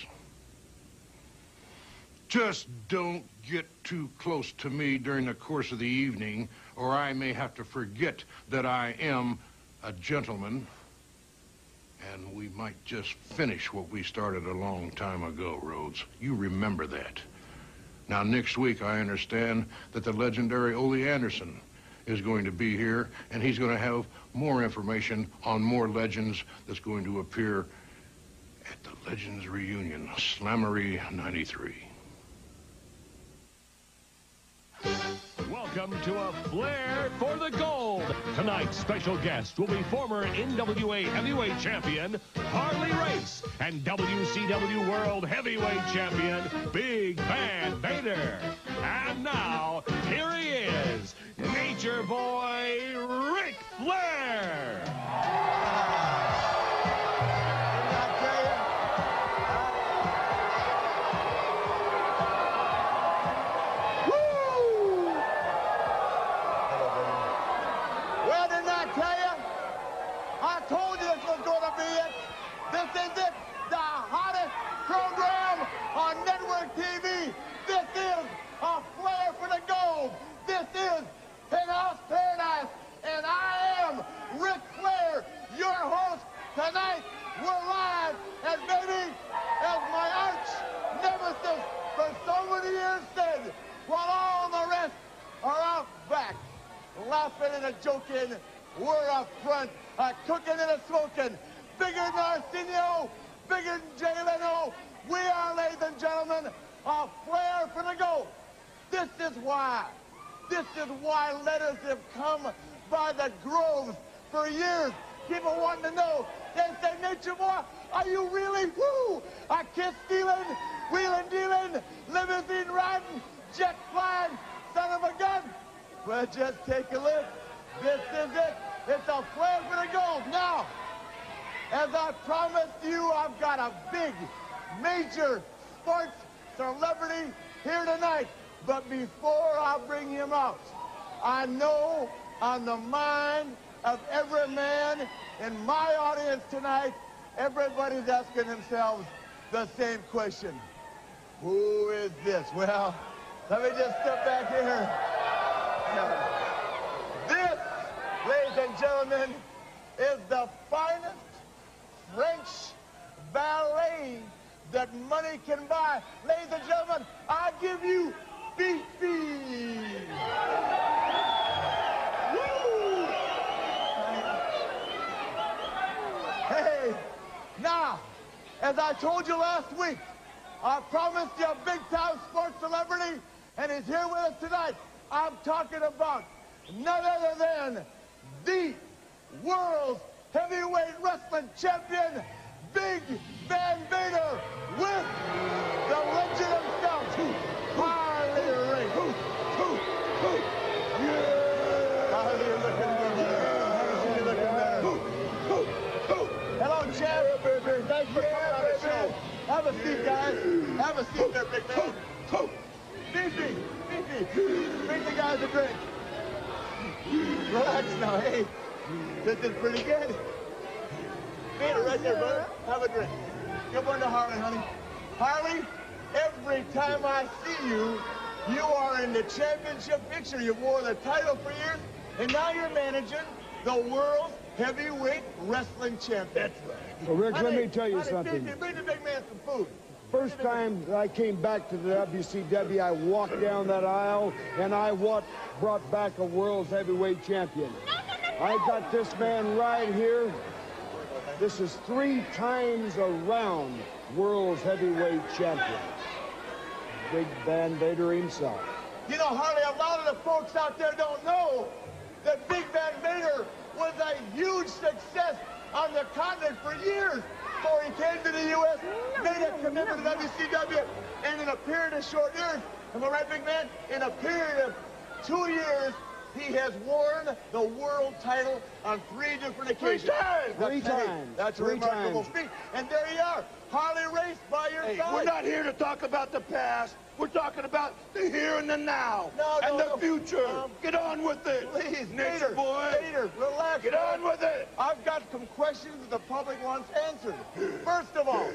Just don't get too close to me during the course of the evening, or I may have to forget that I am a gentleman, and we might just finish what we started a long time ago, Rhodes. You remember that. Now, next week, I understand that the legendary Ole Anderson is going to be here, and he's going to have more information on more legends that's going to appear at the Legends reunion, Slamboree 93. Welcome to a Flair for the Gold. Tonight's special guest will be former NWA Heavyweight Champion Harley Race and WCW World Heavyweight Champion Big Van Vader. And now, here he is, Nature Boy Ric Flair. This is it, the hottest program on network TV. This is a Flair for the Gold. This is Penthouse Paradise, and I am Ric Flair, your host tonight. We're live, and baby, as my arch nemesis for so many years said, while all the rest are out back, laughing and a joking, we're up front, cooking and a smoking. Bigger than Arsenio, bigger than Jay Leno. We are, ladies and gentlemen, a Flair for the Gold. This is why letters have come by the groves for years. People want to know. They say, Nature Boy, are you really? Woo! I kiss stealing, wheeling dealing, limousine riding, jet flying, son of a gun. Well, just take a look. This is it. It's a Flair for the Gold. Now, as I promised you, I've got a big, major sports celebrity here tonight. But before I bring him out, I know on the mind of every man in my audience tonight, everybody's asking themselves the same question. Who is this? Well, let me just step back here. This, ladies and gentlemen, is the finest French ballet that money can buy. Ladies and gentlemen, I give you Fifi. Woo! Hey, now, as I told you last week, I promised you a big-time sports celebrity, and he's here with us tonight. I'm talking about none other than the world's Heavyweight Wrestling Champion, Big Van Vader, with the legend himself, Harley Race. Harley, you're looking good, brother. You're looking better. Hello, champ. Thanks for coming on the show. Have a seat, guys. Have a seat there, big man. Fifi, bring the guys a drink. Relax now, hey. This is pretty good. Vader, right there, brother. Have a drink. Give one to Harley, honey. Harley, every time I see you, you are in the championship picture. You wore the title for years, and now you're managing the world's heavyweight wrestling champion. That's right. Well, Rick, honey, let me tell you honey, something. Bring the big man some food. First time that I came back to the WCW, I walked down that aisle, and I brought back a world's heavyweight champion. I got this man right here. This is 3 times around world's heavyweight champion. Big Van Vader himself. You know, Harley, a lot of the folks out there don't know that Big Van Vader was a huge success on the continent for years. Before he came to the U.S., made a commitment to WCW, and in a period of short years, am I right, big man? In a period of 2 years, he has worn the world title on 3 different occasions. 3 times. That's a remarkable feat. And there you are, Harley Race by your side. We're not here to talk about the past. We're talking about the here and the now. And the future. Get on with it. Please, Nature boy. Vader, relax. Get on with it. I've got some questions that the public wants answered. First of all,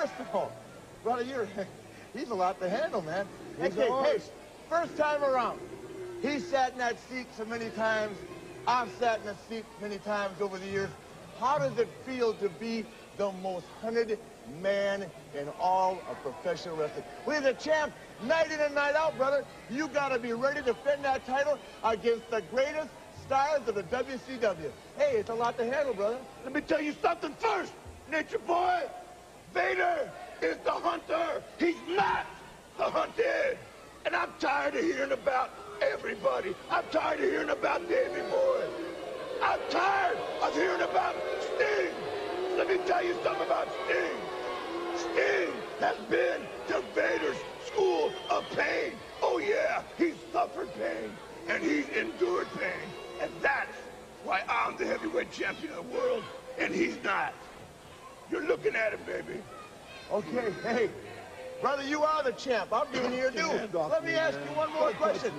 brother, he's a lot to handle, man. Hey, first time around, he sat in that seat so many times. I've sat in that seat many times over the years. How does it feel to be the most hunted man in all of professional wrestling? We're the champ night in and night out, brother. You got to be ready to defend that title against the greatest stars of the WCW. Hey, it's a lot to handle, brother. Let me tell you something first, Nature boy. Vader is the hunter. He's not the hunted. And I'm tired of hearing about everybody. I'm tired of hearing about Davey Boy. I'm tired of hearing about Sting. Let me tell you something about Sting. Sting has been to Vader's school of pain. Oh, yeah, he's suffered pain, and he's endured pain. And that's why I'm the heavyweight champion of the world, and he's not. You're looking at him, baby. Okay, hey, brother, you are the champ. I'm giving you your due. Let me ask you one more question.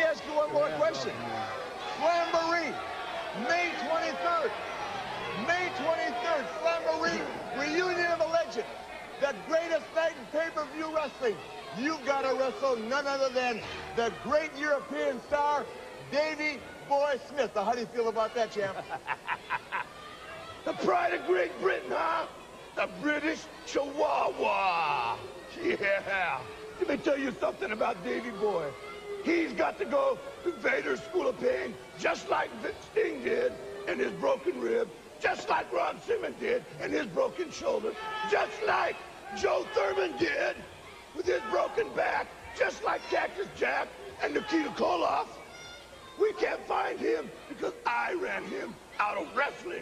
Slamboree, May 23rd. May 23rd, Slamboree, reunion of a legend. The greatest night in pay-per-view wrestling. You've got to wrestle none other than the great European star, Davey Boy Smith. Now, how do you feel about that, champ? The pride of Great Britain, huh? The British Chihuahua. Yeah. Let me tell you something about Davey Boy. He's got to go to Vader's School of Pain, just like Sting did in his broken rib, just like Ron Simmons did in his broken shoulder, just like Joe Thurman did with his broken back, just like Cactus Jack and Nikita Koloff. We can't find him because I ran him out of wrestling.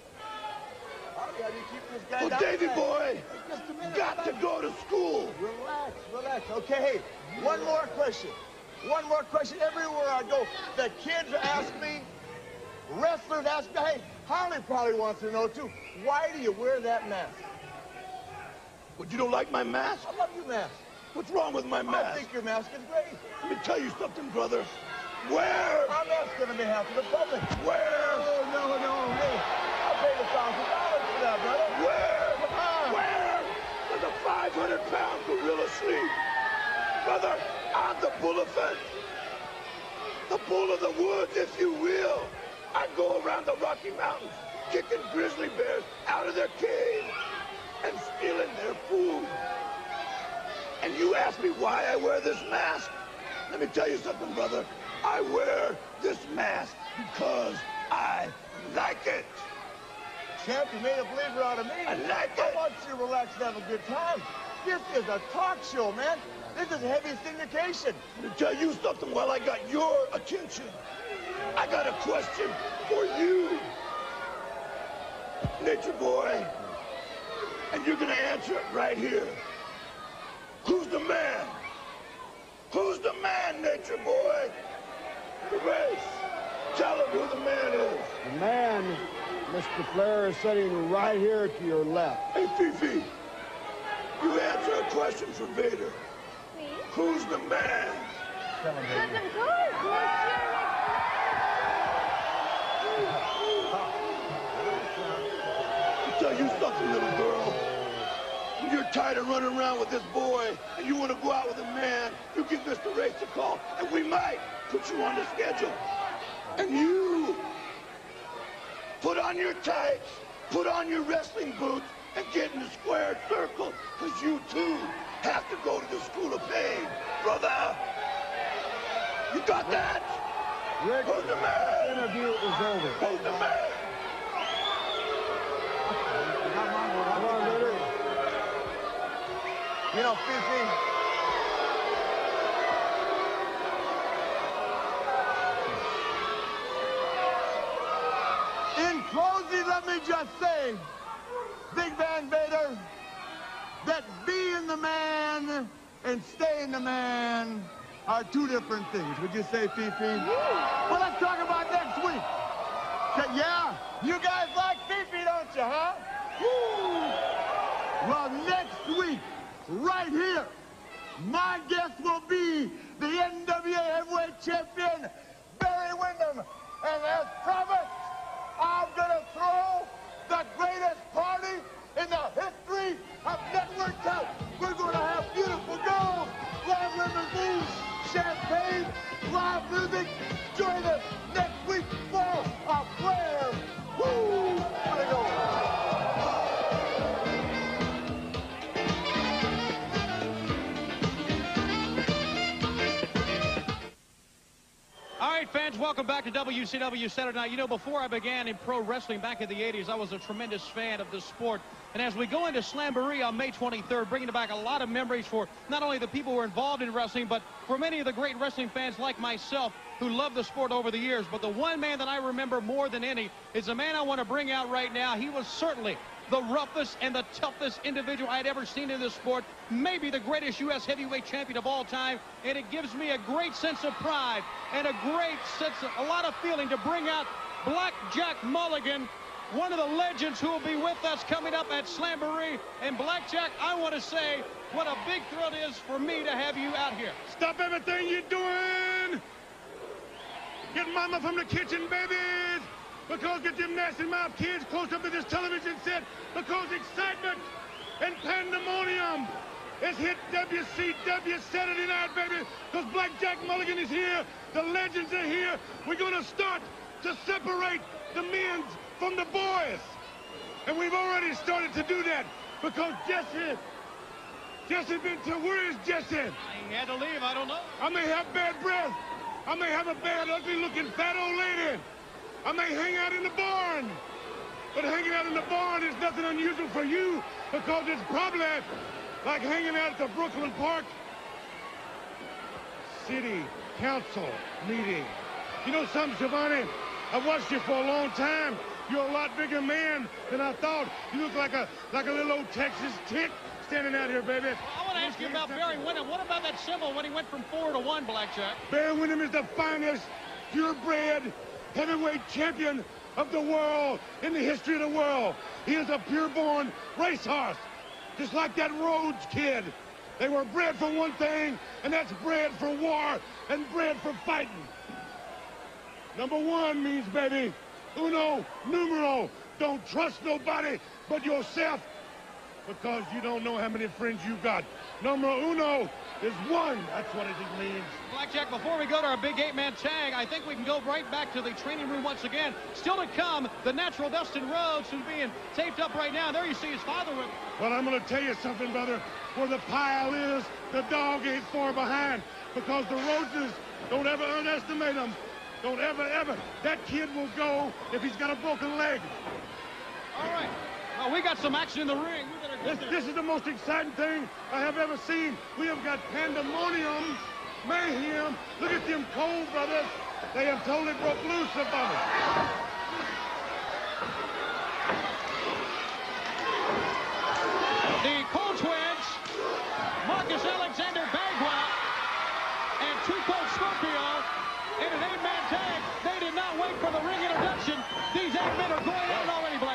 Well, Davey Boy, got to go to school. Relax. Okay, hey, one more question. Everywhere I go, the kids ask me, wrestlers ask me, hey, Harley probably wants to know too, why do you wear that mask? But you don't like my mask? I love your mask. What's wrong with my mask? I think your mask is great. Let me tell you something, brother. Where? I'm asking on behalf of the public. Where? Oh, no, hey, I'll pay $1,000 for that, brother. Where? Come on. Where? There's a 500-pound gorilla asleep. Brother, I'm the bull of fence. The bull of the woods, if you will. I go around the Rocky Mountains, kicking grizzly bears out of their cave and stealing their food. And you ask me why I wear this mask? Let me tell you something, brother. I wear this mask because I like it. Champ, you made a believer out of me. I like it. I want you to relax and have a good time. This is a talk show, man. This is heavy syndication. Let me tell you something while I got your attention. I got a question for you. Nature Boy. And you're gonna answer it right here. Who's the man? Who's the man, Nature Boy? The race. Tell him who the man is. The man, Mr. Flair, is sitting right here to your left. Hey, Fifi, you answer a question for Vader. Me? Who's the man? But of course, I'll tell you something, little girl. When you're tired of running around with this boy and you want to go out with a man, you give Mr. Race a call, and we might put you on the schedule. And you put on your tights, put on your wrestling boots, and get in the squared circle, because you too have to go to the School of Pain, brother. You got that? Rick, who's the man? the interview is over. Who's the man? Come on, Vader. You know, Fifi, in closing, let me just say, Big Van Vader, that being the man and staying the man are two different things. Would you say, Fifi? Well, let's talk about next week. Yeah, you guys like Fifi, don't you, huh? Woo! Well, next week, right here, my guest will be the NWA Heavyweight Champion, Barry Windham. And as promised, I'm gonna throw the greatest party in the history of Network Town. We're gonna have beautiful girls, live limousines, champagne, live music. Join us next week for a Flair. Woo! Gotta go. All right, fans, welcome back to WCW Saturday Night. You know, before I began in pro wrestling back in the 80s, I was a tremendous fan of this sport. And as we go into Slamboree on May 23rd, bringing back a lot of memories for not only the people who are involved in wrestling, but for many of the great wrestling fans like myself who love the sport over the years. But the one man that I remember more than any is a man I want to bring out right now. He was certainly the roughest and the toughest individual I'd ever seen in this sport, maybe the greatest U.S. heavyweight champion of all time, and it gives me a great sense of pride and a great sense of, a lot of feeling to bring out Black Jack Mulligan, one of the legends who will be with us coming up at Slamboree. And Black Jack, I want to say what a big thrill it is for me to have you out here. Stop everything you're doing. Get mama from the kitchen, babies. Because get them nasty mouth kids close up to this television set. Because excitement and pandemonium has hit WCW Saturday night, baby. Because Black Jack Mulligan is here. The legends are here. We're going to start to separate the men from the boys. And we've already started to do that. Because Jesse been to, where is Jesse? He had to leave, I don't know. I may have bad breath. I may have a bad, ugly-looking fat old lady. I may hang out in the barn. But hanging out in the barn is nothing unusual for you, because it's probably like hanging out at the Brooklyn Park City Council meeting. You know something, Schiavone? I've watched you for a long time. You're a lot bigger man than I thought. You look like a little old Texas tick standing out here, baby. I want to ask you about Barry Windham. What about that symbol when he went from 4 to 1, Black Jack? Barry Windham is the finest, purebred heavyweight champion of the world in the history of the world. He is a pure-born racehorse, just like that Rhodes kid. They were bred for one thing, and that's bred for war and bred for fighting. Number 1 means, baby, uno, numero, don't trust nobody but yourself, because you don't know how many friends you got. Numero uno is 1. That's what it means. Blackjack, before we go to our big 8-man tag, I think we can go right back to the training room once again. Still to come, the natural Dustin Rhodes, who's being taped up right now. There you see his father with him. Well, I'm going to tell you something, brother. Where the pile is, the dog ain't far behind, because the Rhodeses, don't ever underestimate them. Don't ever. That kid will go if he's got a broken leg. All right. Well, we got some action in the ring. This is the most exciting thing I have ever seen. We have got pandemonium, mayhem. Look at them Cole brothers. They have totally broke loose above it.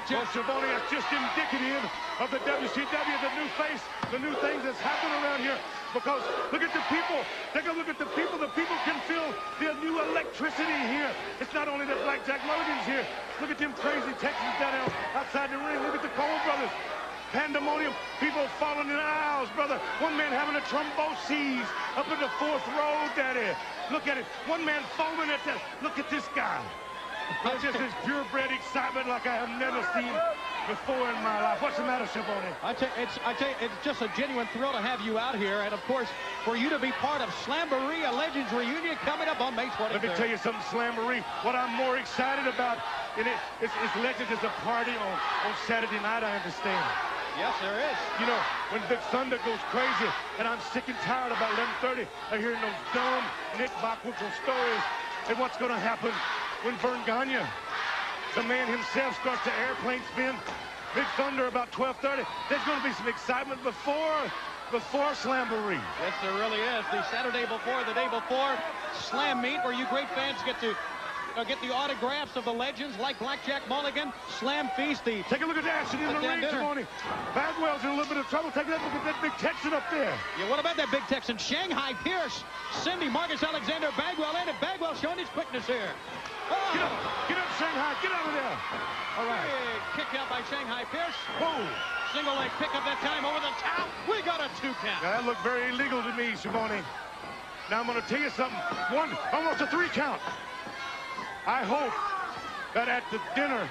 Blackjack. Well, Schiavone, that's just indicative of the WCW, the new face, the new things that's happening around here. Because look at the people. Take a look at the people. The people can feel the new electricity here. It's not only the Blackjack Mulligans here. Look at them crazy Texans down outside the ring. Look at the Cole brothers. Pandemonium. People falling in the aisles, brother. One man having a thrombosis up in the 4th row, daddy. Look at it. One man foaming at that. Look at this guy. That's just this purebred excitement like I have never seen before in my life. What's the matter, Schiavone? I tell you, it's just a genuine thrill to have you out here, and of course, for you to be part of Slamboree, a Legends reunion coming up on May 23rd. Let me tell you something, Slamboree. What I'm more excited about, it's Legends is a party on Saturday night, I understand. Yes, there is. You know, when Big Thunder goes crazy, and I'm sick and tired about 11:30 of hearing those dumb Nick Bockwinkel stories, and what's going to happen when Vern Gagne, the man himself, starts to airplane spin, Big Thunder about 12:30. There's going to be some excitement before Slamboree. Yes, there really is. The Saturday before, the day before, Slam Meet, where you great fans get to get the autographs of the legends like Blackjack Mulligan, Slam Feast. Take a look at the action in the ring, Schiavone. Bagwell's in a little bit of trouble. Take a look at that big Texan up there. Yeah, what about that big Texan? Shanghai Pierce, Cindy, Marcus Alexander, Bagwell in, and Bagwell showing his quickness here. Oh. Get up, Shanghai, get out of there. All right. Big kick out by Shanghai Pierce. Whoa. Single leg pick up that time over the top. We got a 2 count. Now, that looked very illegal to me, Schiavone. Now, I'm going to tell you something. Almost a 3 count. I hope that at the dinner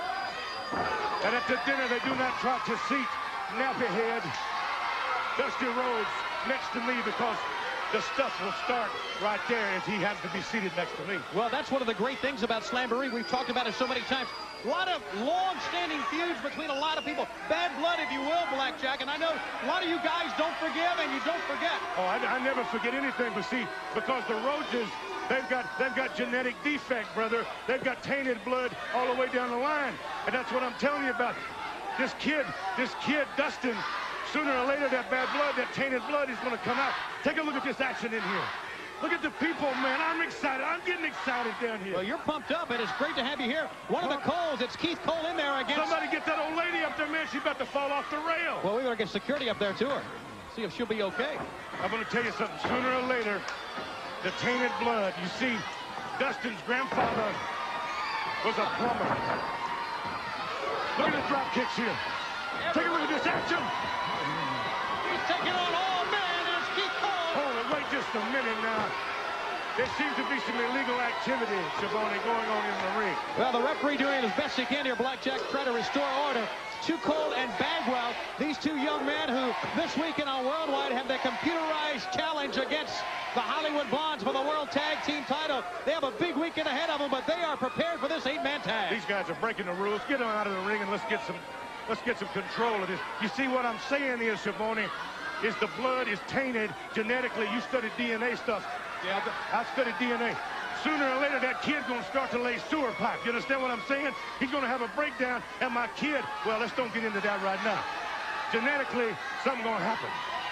they do not try to seat Nappyhead, Dusty Rhodes next to me, because the stuff will start right there if he happens to be seated next to me. Well, that's one of the great things about Slamboree. We've talked about it so many times. A lot of long-standing feuds between a lot of people. Bad blood, if you will, Blackjack. And I know a lot of you guys don't forgive, and you don't forget. Oh, I never forget anything. But see, because the Rhodeses, they've got genetic defect, brother. They've got tainted blood all the way down the line. And that's what I'm telling you about. This kid, Dustin, sooner or later, that bad blood, that tainted blood is going to come out. Take a look at this action in here. Look at the people, man. I'm excited. I'm getting excited down here. Well, you're pumped up, and it's great to have you here. One of the Coles, it's Keith Cole in there against... Somebody get that old lady up there, man. She's about to fall off the rail. Well, we better get security up there to her. See if she'll be okay. I'm going to tell you something. Sooner or later, the tainted blood. You see, Dustin's grandfather was a plumber. Look at the drop kicks here. Take a look at this action. He's taking on all men as Keith Cole. Hold it, wait just a minute now. There seems to be some illegal activity, Schiavone, going on in the ring. Well, the referee doing as best he can here, Blackjack, try to restore order. Too Cold and Bagwell, these two young men who this weekend on Worldwide have the computerized challenge against the Hollywood Blondes for the World Tag Team title. They have a big weekend ahead of them, but they are prepared for this 8-man tag. These guys are breaking the rules. Get them out of the ring and let's get some control of this. You see what I'm saying here, Schiavone, is the blood is tainted genetically. You studied DNA stuff. Yeah, I studied DNA. Sooner or later, that kid's going to start to lay sewer pipe. You understand what I'm saying? He's going to have a breakdown, and my kid, well, let's don't get into that right now. Genetically, something's going to happen.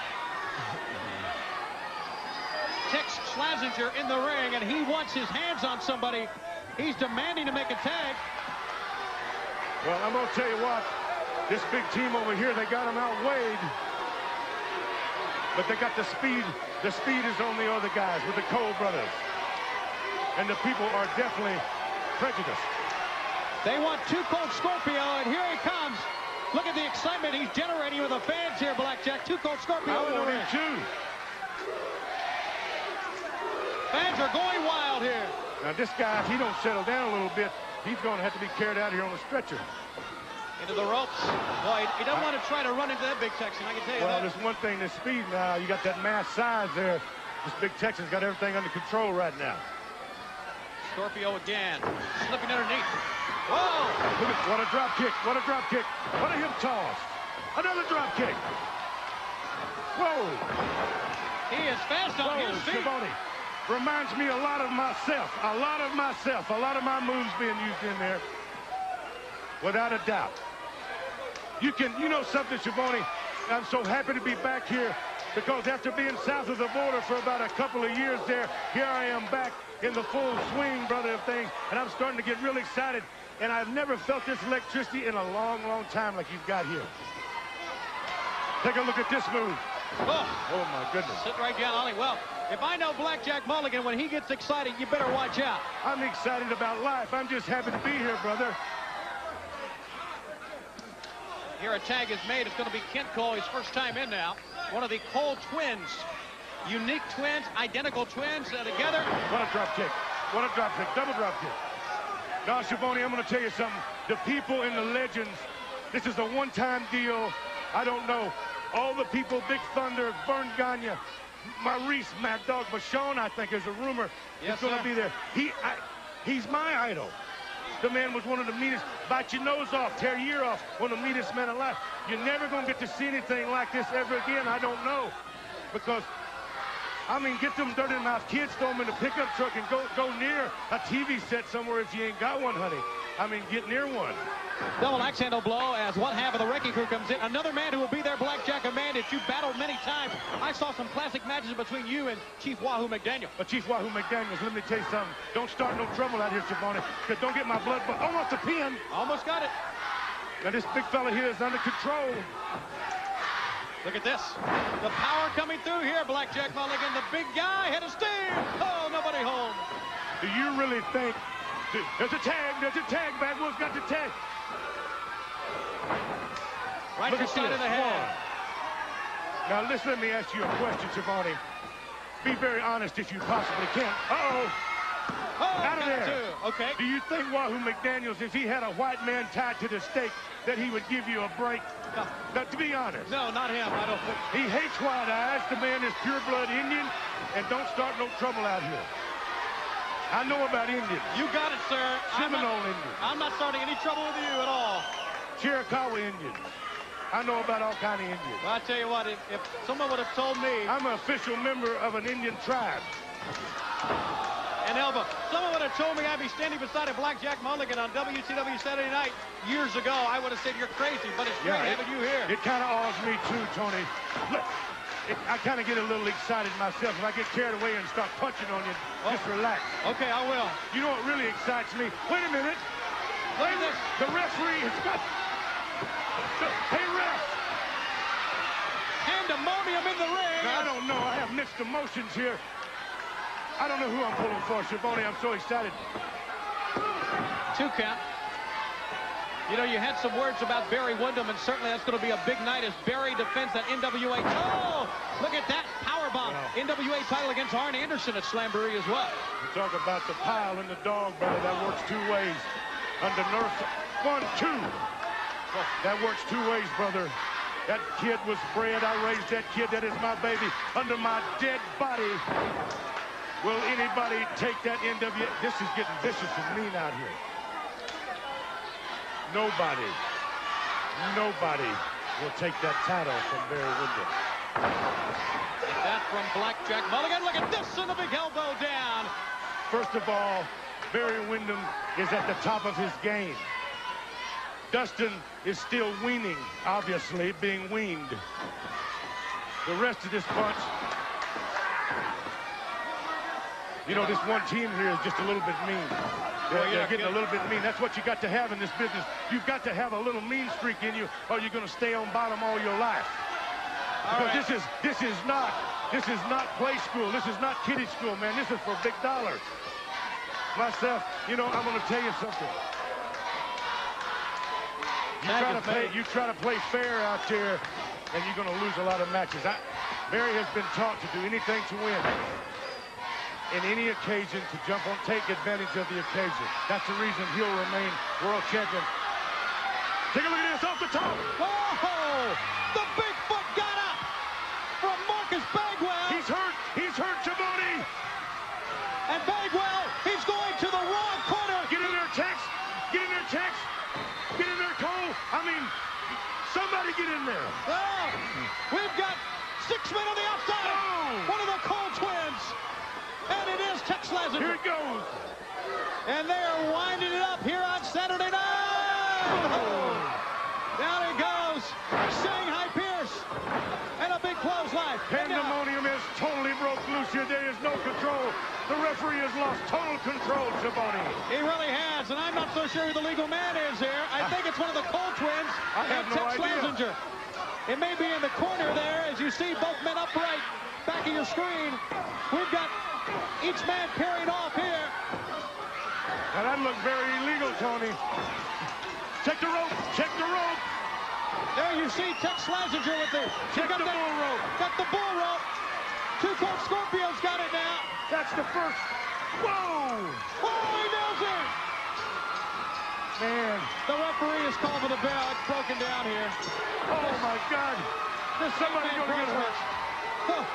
Tex Slazenger in the ring, and he wants his hands on somebody. He's demanding to make a tag. Well, I'm going to tell you what. This big team over here, they got him outweighed. But they got the speed. The speed is on the other guys with the Cole brothers. And the people are definitely prejudiced. They want Too Cold Scorpio, and here he comes. Look at the excitement he's generating with the fans here, Blackjack. Too Cold Scorpio in the ring. Too. Fans are going wild here. Now, this guy, if he don't settle down a little bit, he's going to have to be carried out here on a stretcher. Into the ropes. Boy, he doesn't want to try to run into that big Texan, I can tell you that. Well, there's one thing, this speed now. You got that mass size there. This big Texan's got everything under control right now. Scorpio again, slipping underneath. Whoa! Look at, what a drop kick, what a drop kick. What a hip toss. Another drop kick. Whoa! He is fast on his feet. Schiavone. Reminds me a lot of myself. A lot of my moves being used in there. Without a doubt. You know something, Schiavone? I'm so happy to be back here because after being south of the border for about a couple of years there, here I am back in the full swing, brother, of things, and I'm starting to get real excited. and I've never felt this electricity in a long, long time like you've got here. Take a look at this move. Oh my goodness. Sit right down, Ollie. Well, if I know Blackjack Mulligan, when he gets excited, you better watch out. I'm excited about life. I'm just happy to be here, brother. Here a tag is made. It's going to be Kent Cole, his first time in now. One of the Cole twins. Unique twins, identical twins together. What a drop kick. What a drop kick. Double drop kick. Now, Schiavone, I'm going to tell you something. The people in the Legends, this is a one-time deal. I don't know. All the people, Big Thunder, Vern Gagne, Maurice, Mad Dog, Vachon, I think is a rumor. Yes, is going to be there. He's my idol. The man was one of the meanest. Bite your nose off, tear your ear off. One of the meanest men alive. You're never going to get to see anything like this ever again. I don't know. Because, I mean, get them dirty mouth kids, throw them in the pickup truck and go near a TV set somewhere if you ain't got one, honey. I mean, get near one. Double axe handle blow as one half of the Wrecking Crew comes in. Another man who will be there, Blackjack, a man that you battled many times. I saw some classic matches between you and Chief Wahoo McDaniel. But Chief Wahoo McDaniels, let me tell you something. Don't start no trouble out here, Schiavone, because don't get my blood. But almost a pin. Almost got it. Now this big fella here is under control. Look at this. The power coming through here, Blackjack Mulligan. The big guy had a steam. Oh, nobody home. Do you really think... There's a tag. There's a tag. Bad Wolf's got the tag. Right to the side of the head. Now, listen, let me ask you a question, Schiavone. Be very honest if you possibly can. Uh-oh. Oh, out of there. Two. Okay. Do you think Wahoo McDaniels, if he had a white man tied to the stake, that he would give you a break? No. Now, to be honest. No, not him. I don't think. He hates white eyes. The man is pure-blood Indian, and don't start no trouble out here. I know about Indians. You got it, sir. Seminole Indians. I'm not starting any trouble with you at all. Chiricahua Indians. I know about all kind of Indians. Well, I tell you what, if someone would have told me... I'm an official member of an Indian tribe. And Elba, someone would have told me I'd be standing beside a Blackjack Mulligan on WCW Saturday night years ago, I would have said you're crazy, but it's great having you here. It kind of awes me too, Tony. Look, I kind of get a little excited myself. If I get carried away and start punching on you, just relax. Okay, I will. You know what really excites me? Wait a minute. Wait a minute. The referee has got... Hey, ref! Pandemonium in the ring. Now, I don't know. I have mixed emotions here. I don't know who I'm pulling for, Schiavone. I'm so excited. 2 count. You know, you had some words about Barry Windham, and certainly that's going to be a big night as Barry defends that NWA. Oh, look at that powerbomb. Wow. NWA title against Arn Anderson at Slamboree as well. You talk about the pile and the dog, brother. That works 2 ways. Under Nerf, 1, 2. That works 2 ways, brother. That kid was bred. I raised that kid. That is my baby. Under my dead body. Will anybody take that NWA? This is getting vicious and mean out here. Nobody will take that title from Barry Windham. That from Blackjack Mulligan. Look at this and the big elbow down. First of all, Barry Windham is at the top of his game. Dustin is still weaning, obviously, being weaned. The rest of this bunch, you know, this one team here is just a little bit mean. They're getting a little bit mean. That's what you got to have in this business. You've got to have a little mean streak in you, or you're going to stay on bottom all your life. Because this is not play school. This is not kiddie school, man. This is for big dollars. Myself, you know, I'm going to tell you something. You try to play fair out there, and you're going to lose a lot of matches. Barry has been taught to do anything to win. In any occasion, to jump on, take advantage of the occasion. That's the reason he'll remain world champion. Take a look at this off the top. Oh, the Bigfoot got up from Marcus Bagwell. He's hurt. He's hurt, Schiavone. And Bagwell, he's going to the wrong corner. Get in there, Tex. Get in there, Tex. Get in there, Cole. I mean, somebody get in there. Oh, we've got 6 men on the outside. Oh. One of the Cole twins. And it is Tex Slazenger. Here it goes. And they are winding it up here on Saturday night. Oh. Down it goes. Shanghai Pierce. And a big clothesline. Pandemonium is totally broke loose here. There is no control. The referee referee has lost total control, Schiavone. He really has, and I'm not so sure who the legal man is here. I think it's one of the Cole twins. I have no Tex idea. Slazenger. It may be in the corner there, as you see both men upright. Back of your screen, we've got each man carried off here. Now that looked very illegal, Tony. Check the rope. Check the rope. There you see Tex Slazenger with the... Check the bull rope. Got the bull rope. Two Colt Scorpios got it now. That's the first. Whoa! Oh, he does it! Man. The referee is called for the bell. It's broken down here. Oh, my God. This Somebody's going to get hurt. Huh.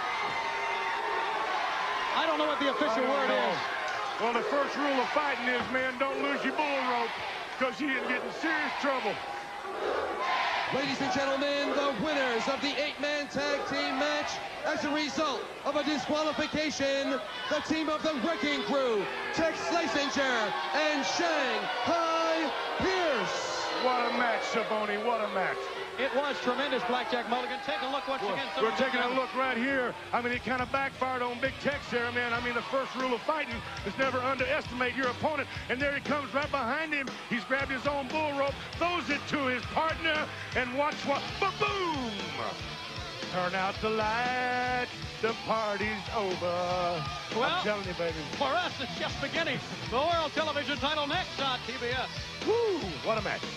I don't know what the official word is. Well, the first rule of fighting is, man, don't lose your bull rope, because you can get in serious trouble. Ladies and gentlemen, the winners of the 8-man tag team match as a result of a disqualification, the team of the Wrecking Crew, Tex Slazenger and Shanghai Pierce. What a match, Schiavone, what a match. It was tremendous, Blackjack Mulligan. Take a look once again. We're taking a look right here. I mean, it kind of backfired on Big Tex there, man. I mean, the first rule of fighting is never underestimate your opponent. And there he comes right behind him. He's grabbed his own bull rope, throws it to his partner, and watch what, ba-boom! Turn out the lights, the party's over. Well, I'm telling you, baby. For us, it's just beginning. The World Television title next on TBS. Woo! What a match.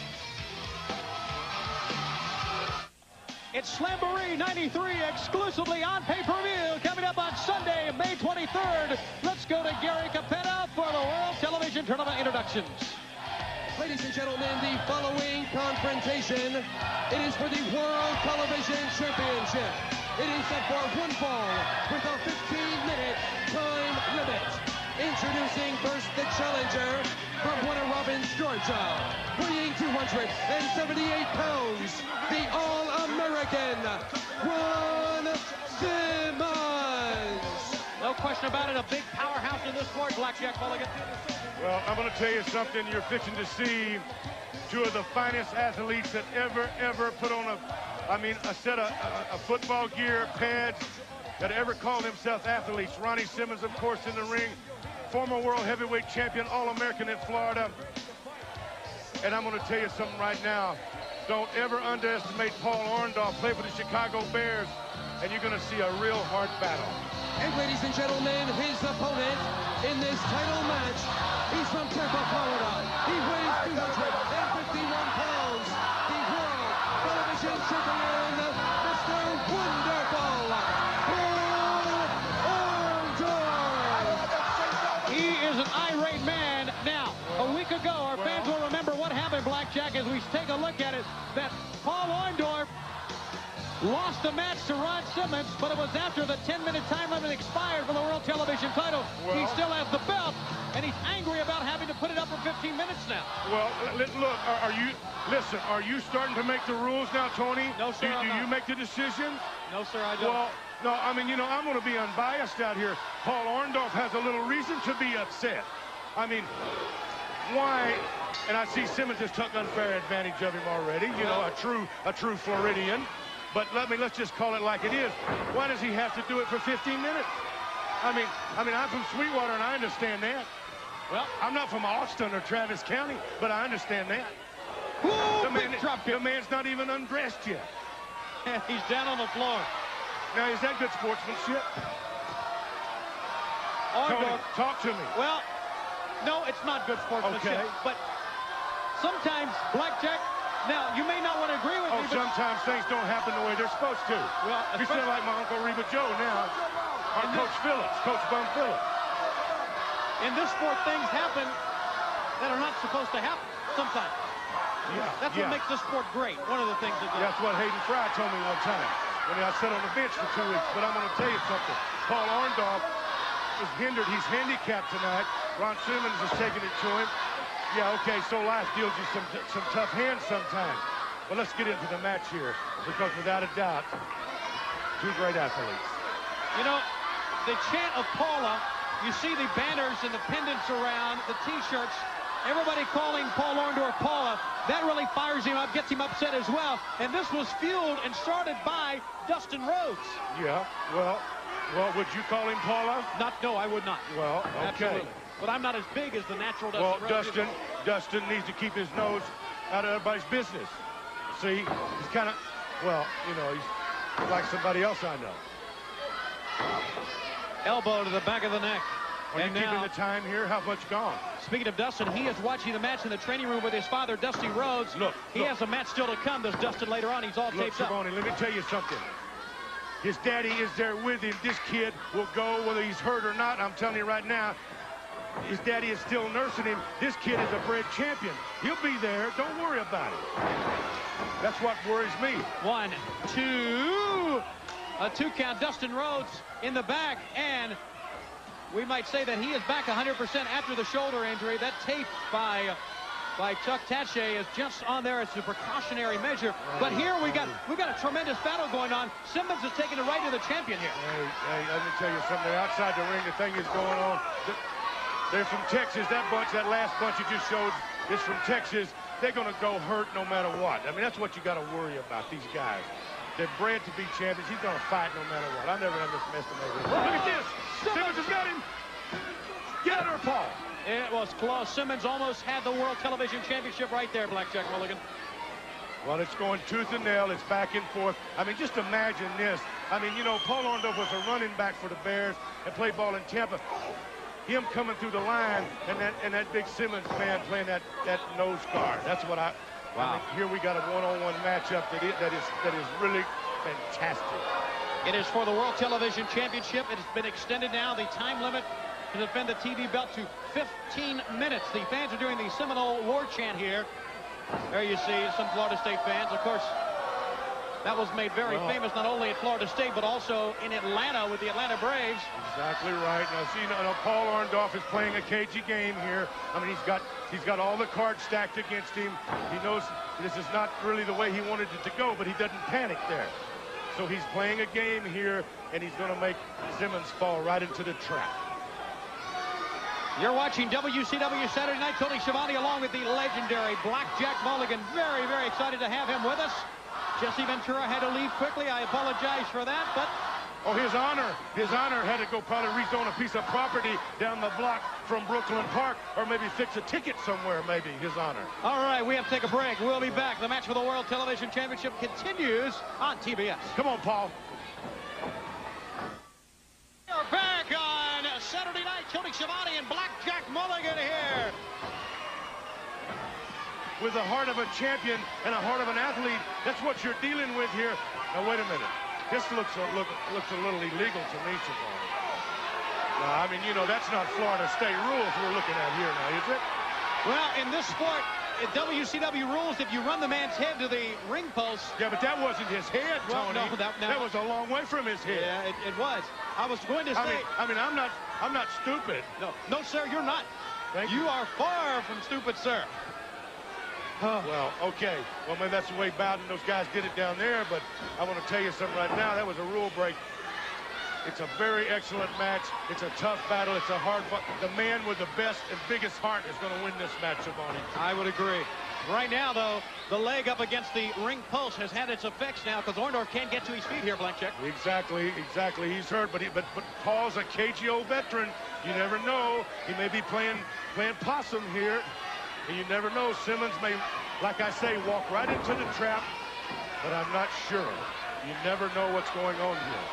It's Slamboree 93 exclusively on pay-per-view coming up on Sunday, May 23rd. Let's go to Gary Capetta for the World Television Tournament introductions. Ladies and gentlemen, the following confrontation, it is for the World Television Championship. It is set for one fall with a 15-minute time limit. Introducing first the challenger from Warner Robins, Georgia, weighing 278 pounds, the All-American, Ron Simmons. No question about it, a big powerhouse in this sport, Blackjack Mulligan. Well, I'm going to tell you something. You're fixing to see two of the finest athletes that ever put on a set of football gear, pads, that ever called themselves athletes. Ronnie Simmons, of course, in the ring. Former world heavyweight champion, All-American in Florida. And I'm going to tell you something right now. Don't ever underestimate Paul Orndorff, played for the Chicago Bears, and you're going to see a real hard battle. And ladies and gentlemen, his opponent in this title match, he's from Tampa, Florida. He weighs 251 pounds. The World Television Champion, Mr. Wonderful, Paul Orndorff. He is an irate man. Now, a week ago, our fans will remember what happened, Blackjack, as we take a look at it, that Paul Orndorff lost a match to Ron Simmons, but it was after the 10-minute time limit expired for the World Television title. Well, he still has the belt, and he's angry about having to put it up for 15 minutes now. Well, look, are you starting to make the rules now, Tony? No, sir, Do you make the decisions? No, sir, I don't. Well, no, I mean, you know, I'm going to be unbiased out here. Paul Orndorff has a little reason to be upset. I mean, why? And I see Simmons has took unfair advantage of him already. You know, a true Floridian. But let's just call it like it is. Why does he have to do it for 15 minutes? I mean, I'm from Sweetwater, and I understand that. Well, I'm not from Austin or Travis County, but I understand that. Whoa, The man's not even undressed yet. And he's down on the floor. Now, is that good sportsmanship? Orndorff, Tony, talk to me. well, no, it's not good sportsmanship. Okay. But sometimes, Blackjack, now, you may not want to agree with me, but Sometimes things don't happen the way they're supposed to. Well, you sound like my Uncle Reba Joe now. Or Coach Phillips, Coach Bum Phillips. in this sport, things happen that are not supposed to happen sometimes. Yeah, That's what makes this sport great. One of the things that That's what Hayden Fry told me one time when I sat on the bench for 2 weeks. But I'm going to tell you something. Paul Orndorff is hindered. He's handicapped tonight. Ron Simmons is taking it to him. Yeah, okay, so life deals you some tough hands sometimes. But let's get into the match here, because without a doubt, two great athletes. You know, the chant of Paula, you see the banners and the pendants around, the T-shirts, everybody calling Paul Orndorff Paula. That really fires him up, gets him upset as well. And this was fueled and started by Dustin Rhodes. Yeah, well, Well, would you call him Paula? No, I would not. Well, okay. Absolutely. But I'm not as big as the natural Dustin Well, Rhodes. Dustin needs to keep his nose out of everybody's business. See, he's kind of, well, you know, he's like somebody else I know. Elbow to the back of the neck. Are you keeping the time here? How much gone? Speaking of Dustin, he is watching the match in the training room with his father, Dusty Rhodes. He has a match still to come. There's Dustin later on. He's all taped up. Schiavone, let me tell you something. His daddy is there with him. This kid will go whether he's hurt or not. I'm telling you right now, his daddy is still nursing him. This kid is a bred champion. He'll be there. Don't worry about it. That's what worries me. 1, 2. A 2 count. Dustin Rhodes in the back, and we might say that he is back 100% after the shoulder injury. That tape by Chuck Tache is just on there as a precautionary measure. But here we've got a tremendous battle going on. Simmons is taking the right of the champion here. Hey, let me tell you something. Outside the ring, the thing is going on. They're from Texas. That bunch, that last bunch you just showed, is from Texas. They're going to go hurt no matter what. I mean, that's what you got to worry about, these guys. They're bred to be champions. He's going to fight no matter what. I never underestimated him. Look at this. Simmons has got him. Get her, Paul. It was close. Simmons almost had the World Television Championship right there, Blackjack Mulligan. Well, it's going tooth and nail. It's back and forth. I mean, just imagine this. I mean, you know, Paul Orndorff was a running back for the Bears and played ball in Tampa. Him coming through the line and that big Simmons man playing that nose guard. That's what I mean, here we got a one-on-one matchup that is really fantastic. It is for the World Television Championship. It has been extended now. The time limit to defend the TV belt to 15 minutes. The fans are doing the Seminole war chant here. There you see some Florida State fans. Of course, that was made very famous not only at Florida State, but also in Atlanta with the Atlanta Braves. Exactly right. Now, see, Paul Orndorff is playing a cagey game here. I mean, he's got all the cards stacked against him. He knows this is not really the way he wanted it to go, but he doesn't panic there. So he's playing a game here, and he's going to make Simmons fall right into the trap. You're watching WCW Saturday Night. Tony Schiavone along with the legendary Blackjack Mulligan. Very, very excited to have him with us. Jesse Ventura had to leave quickly. I apologize for that, but... Oh, His Honor had to go probably rezone a piece of property down the block from Brooklyn Park, or maybe fix a ticket somewhere, maybe, His Honor. All right, we have to take a break. We'll be back. The match for the World Television Championship continues on TBS. Come on, Paul. We're back on Saturday Night. Tony Schiavone and Blackjack Mulligan here. With the heart of a champion and a heart of an athlete, that's what you're dealing with here. Now, wait a minute. This looks a little illegal to me, Schiavone. No, I mean, you know, that's not Florida State rules we're looking at here now, is it? Well, in this sport, in WCW rules, if you run the man's head to the ring post... Yeah, but that wasn't his head, Tony. Well, no, that was a long way from his head. Yeah, it was. I was going to say... I mean, I'm not stupid. No, sir, you're not. You are far from stupid, sir. Well, okay. Well, maybe that's the way Bowden and those guys did it down there, but I want to tell you something right now. That was a rule break. It's a very excellent match. It's a tough battle. It's a hard fight. The man with the best and biggest heart is going to win this match, Schiavone. I would agree. Right now, though, the leg up against the ring post has had its effects now because Orndorff can't get to his feet here, Blackjack. Exactly. He's hurt, but Paul's a cagey old veteran. You never know. He may be playing possum here. And you never know. Simmons may, like I say, walk right into the trap, but I'm not sure. You never know what's going on here.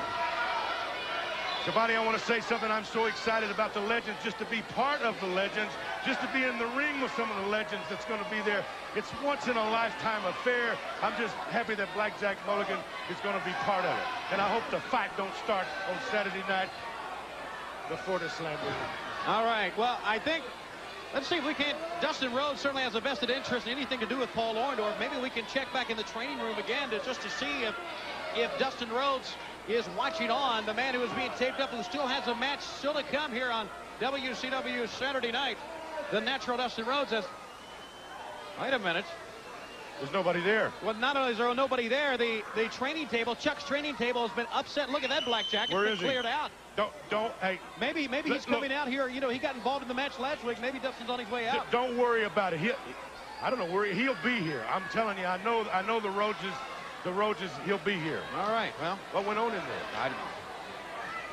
Schiavone, I want to say something. I'm so excited about the Legends, just to be part of the Legends, just to be in the ring with some of the Legends that's going to be there. It's once-in-a-lifetime affair. I'm just happy that Blackjack Mulligan is going to be part of it. And I hope the fight don't start on Saturday night before the Slamboree. All right. Well, I think... Let's see if we can. Dustin Rhodes certainly has a vested interest in anything to do with Paul Orndorff. Maybe we can check back in the training room again just to see if Dustin Rhodes is watching on. The man who is being taped up, who still has a match still to come here on WCW Saturday Night. The natural Dustin Rhodes has... Wait a minute. There's nobody there. Well, not only is there nobody there, the training table, Chuck's training table has been upset. Look at that, Blackjack. Where it's been cleared out. Hey. Maybe he's coming out here. You know, he got involved in the match last week. Maybe Dustin's on his way out. Don't worry about it. I don't know where he'll be here. I'm telling you, I know the Rhodeses, he'll be here. All right. Well, what went on in there? I don't know.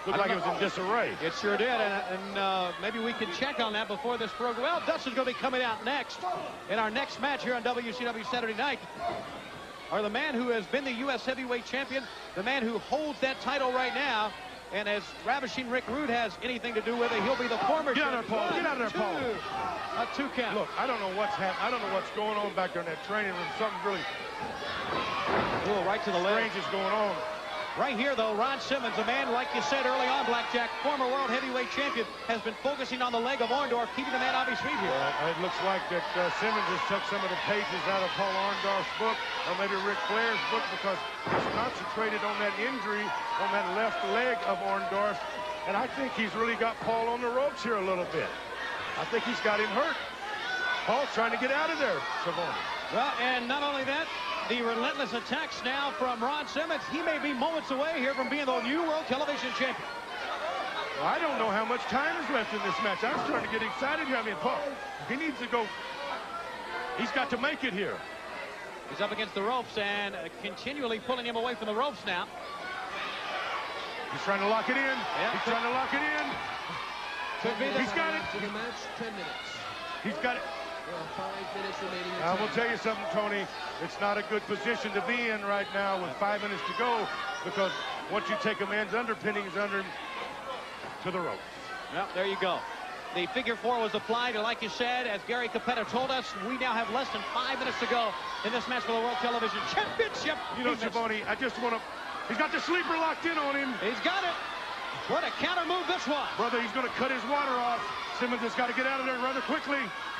Looked like it was in disarray. It sure did, and maybe we can check on that before this program. Well, Dustin's going to be coming out next in our next match here on WCW Saturday Night. Or the man who has been the U.S. heavyweight champion, the man who holds that title right now, and as Ravishing Rick Rude has anything to do with it, he'll be the former. Get out of there, Paul. Get out of there, Paul. A 2 count. Look, I don't know what's happening. I don't know what's going on back there in that training room. Something really right to the leg. strange is going on. Right here, though, Ron Simmons, a man, like you said early on, Blackjack, former world heavyweight champion, has been focusing on the leg of Orndorff, keeping the man on his feet here. It looks like that Simmons has took some of the pages out of Paul Orndorff's book, or maybe Ric Flair's book, because he's concentrated on that injury on that left leg of Orndorff, and I think he's really got Paul on the ropes here a little bit. I think he's got him hurt. Paul's trying to get out of there, Schiavone. Well, and not only that, the relentless attacks now from Ron Simmons. He may be moments away here from being the new world television champion. Well, I don't know how much time is left in this match. I'm starting to get excited here. I mean, Paul, he needs to go. He's got to make it here. He's up against the ropes and continually pulling him away from the ropes now. He's trying to lock it in. Yep. He's trying to lock it in. Could be. He's got it. For the match, 10 minutes. He's got it. Well, 5 minutes remaining. I will tell you something, Tony. It's not a good position to be in right now with 5 minutes to go, because once you take a man's underpinnings under him to the ropes. Well, there you go. The figure 4 was applied, and like you said, as Gary Capetta told us, we now have less than 5 minutes to go in this match for the World Television Championship. You know, Schiavone, I just want to... He's got the sleeper locked in on him. He's got it. What a counter move this was. Brother, he's going to cut his water off. Simmons has got to get out of there rather quickly.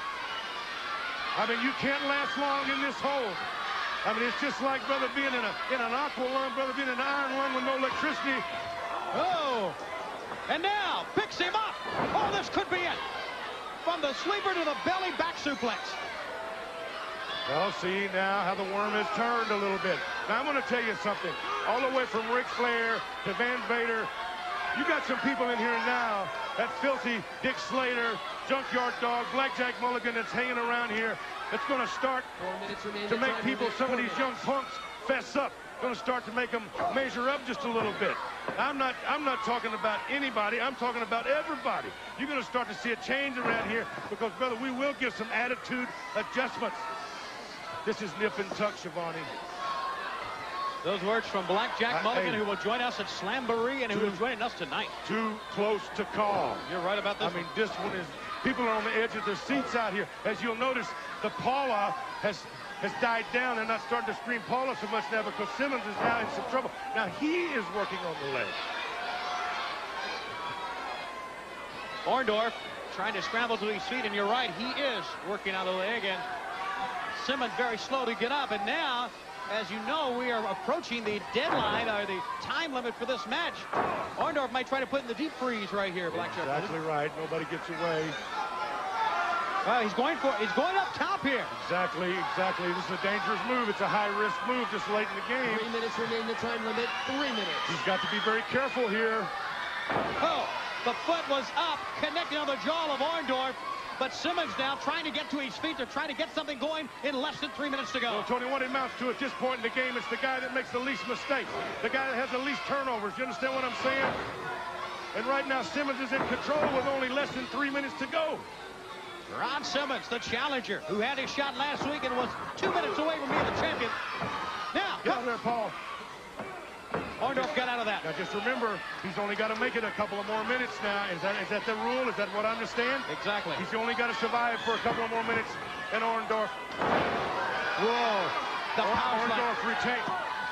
I mean, you can't last long in this hole. I mean, it's just like, brother, being in an aqua lung, brother, being in an iron lung with no electricity. Oh, and now picks him up. Oh, this could be it. From the sleeper to the belly back suplex. Well, see now how the worm has turned a little bit. Now, I'm going to tell you something. All the way from Ric Flair to Van Vader, you got some people in here now, that filthy Dick Slater, Junkyard Dog, Blackjack Mulligan that's hanging around here, that's going to start to make people, some of these young punks, fess up. Going to start to make them measure up just a little bit. I'm not talking about anybody. I'm talking about everybody. You're going to start to see a change around here because, brother, we will give some attitude adjustments. This is nip and tuck, Schiavone. Those words from Blackjack Mulligan, who will join us at Slamboree and who is joining us tonight. Too close to call. You're right about this. I mean, this one is, people are on the edge of their seats out here. As you'll notice, the Paula has died down. They're not starting to scream Paula so much now because Simmons is now in some trouble. Now he is working on the leg. Orndorff trying to scramble to his feet, and you're right, he is working on the leg, and Simmons very slow to get up, and now, as you know, we are approaching the deadline, or the time limit for this match. Orndorff might try to put in the deep freeze right here, Blackjack. Exactly right. Nobody gets away. Well, he's going up top here. Exactly. This is a dangerous move. It's a high-risk move this late in the game. 3 minutes remain the time limit. 3 minutes. He's got to be very careful here. Oh, the foot was up, connecting on the jaw of Orndorff. But Simmons now trying to get to his feet. They're trying to get something going in less than 3 minutes to go. Well, Tony, what it amounts to at this point in the game is the guy that makes the least mistakes, the guy that has the least turnovers. You understand what I'm saying? And right now, Simmons is in control with only less than 3 minutes to go. Ron Simmons, the challenger, who had his shot last week and was 2 minutes away from being the champion. Now, get out there, Paul. Orndorff got out of that. Now, just remember, he's only got to make it a couple of more minutes now. Is that the rule? Is that what I understand? Exactly. He's only got to survive for a couple of more minutes. And Orndorff. Whoa. The power Orndorff retained.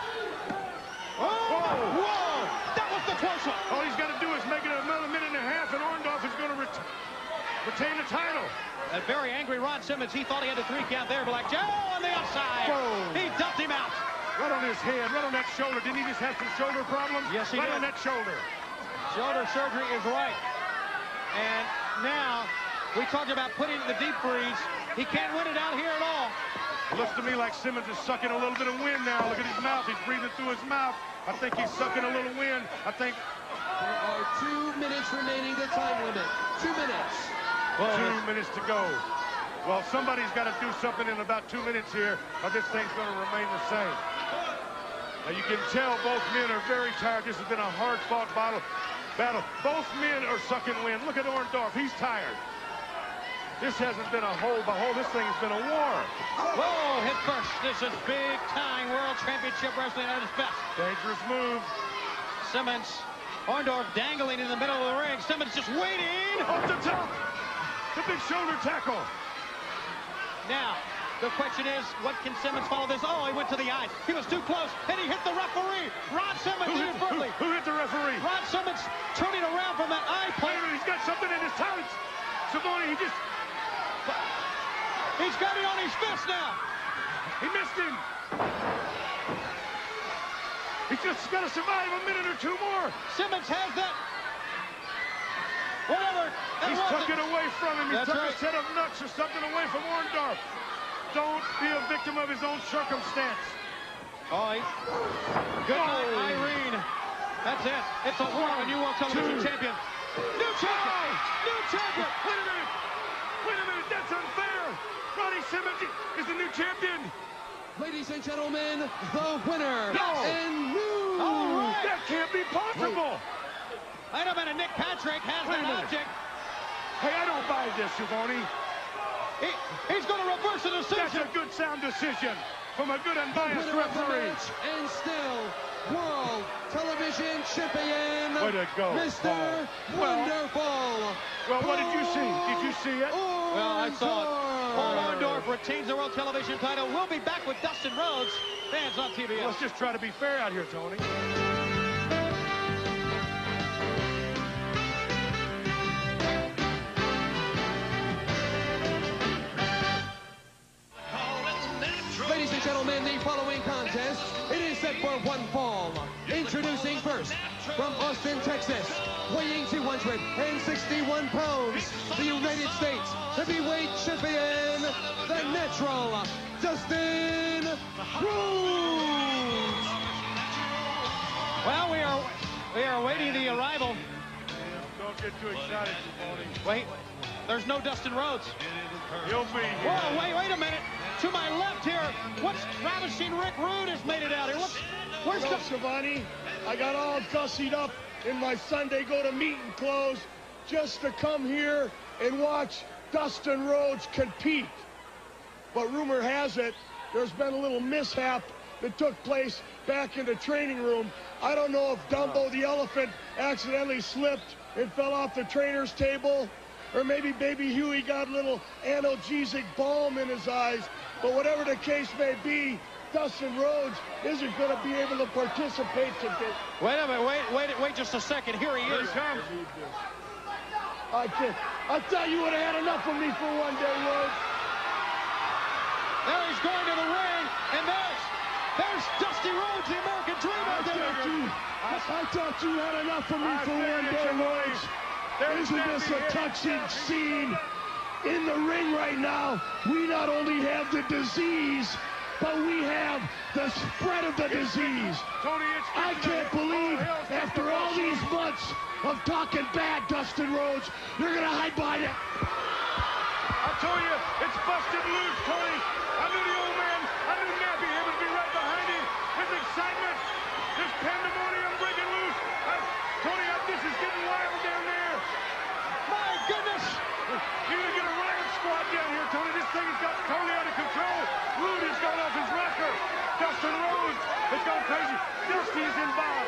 Whoa. That was the close one. All he's got to do is make it another minute and a half, and Orndorff is going to retain the title. A very angry Ron Simmons. He thought he had a 3 count there. Blackjack on the outside. Boom. He dumped him out. Right on his head, right on that shoulder. Didn't he just have some shoulder problems? Yes, he did. Right on that shoulder. Shoulder surgery is right. And now, we talked about putting the deep freeze. He can't win it out here at all. It looks to me like Simmons is sucking a little bit of wind now. Look at his mouth. He's breathing through his mouth. I think he's sucking a little wind. I think... There are 2 minutes remaining to time limit. 2 minutes. Well, 2 minutes to go. Well, somebody's got to do something in about 2 minutes here, or this thing's going to remain the same. Now, you can tell both men are very tired. This has been a hard-fought battle. Both men are sucking wind. Look at Orndorff. He's tired. This hasn't been a hold-by-hold. This thing has been a war. Whoa, hit first. This is big-time World Championship Wrestling at its best. Dangerous move. Simmons. Orndorff dangling in the middle of the ring. Simmons just waiting. Off the top. The big shoulder tackle. Now, the question is, what can Simmons follow this? Oh, he went to the eyes. He was too close, and he hit the referee. Ron Simmons inadvertently. Who hit the referee? Ron Simmons turning around from that eye plate. He's got something in his tights. Schiavone, he's got it on his fist now. He missed him. He's just got to survive a minute or two more. Simmons has that. Whatever. He's tucking away from him. He That's took right. a set of nuts or something away from Orndorff. Don't be a victim of his own circumstance. Oh, good night, Irene. That's it. It's a war on new World Television Champion. New champion! New champion! Wait a minute! Wait a minute! That's unfair! Ronnie Simmons is the new champion! Ladies and gentlemen, the winner No! and new... All right. That can't be possible! Wait a minute, Nick Patrick has Wait a that minute. object. Hey, I don't buy this, Schiavone. He's going to reverse the decision. That's a good sound decision from a good unbiased Winner of the referee. match and still World Television Champion, Way to go, Mr. Wonderful. Well, what did you see? Did you see it? Well, I saw it. Paul Orndorff retains the World Television title. We'll be back with Dustin Rhodes. Fans on TBS. Let's just try to be fair out here, Tony. Ladies and gentlemen, the following contest, it is set for one fall. Introducing first, from Austin, Texas, weighing 261 pounds, the United States Heavyweight Champion, the Natural, Dustin Rhodes. Well, we are waiting the arrival. Don't get too excited, Schiavone. Wait, there's no Dustin Rhodes. He'll be here. Whoa, wait a minute. To my left here, what's ravishing Rick Rude has made it out here. Where's Schiavone? I got all gussied up in my Sunday go-to-meeting clothes just to come here and watch Dustin Rhodes compete. But rumor has it, there's been a little mishap that took place back in the training room. I don't know if Dumbo the elephant accidentally slipped and fell off the trainer's table, or maybe Baby Huey got a little analgesic balm in his eyes. But whatever the case may be, Dustin Rhodes isn't going to be able to participate today. Wait a minute, wait just a second. Here he is. I thought you would have had enough of me for one day, Rhodes. There he's going to the ring, and there's Dusty Rhodes, the American Dream out there. I thought you had enough of me for one day, Rhodes. Isn't this a touching scene? In the ring right now, we not only have the disease, but we have the spread of the disease. Tony, I can't believe after all these months of talking bad, Dustin Rhodes, you're going to hide behind it. I told you, it's busted loose, Tony. I knew the old man. I knew Nappy Head would be right behind him. His excitement, this pandemonium breaking loose. Tony, this is getting wild down there. My goodness. You're going to get a riot squad down here, Tony. This thing has got totally out of control. Rudy's gone off his rocker. Dustin Rhodes has gone crazy. Dusty's involved.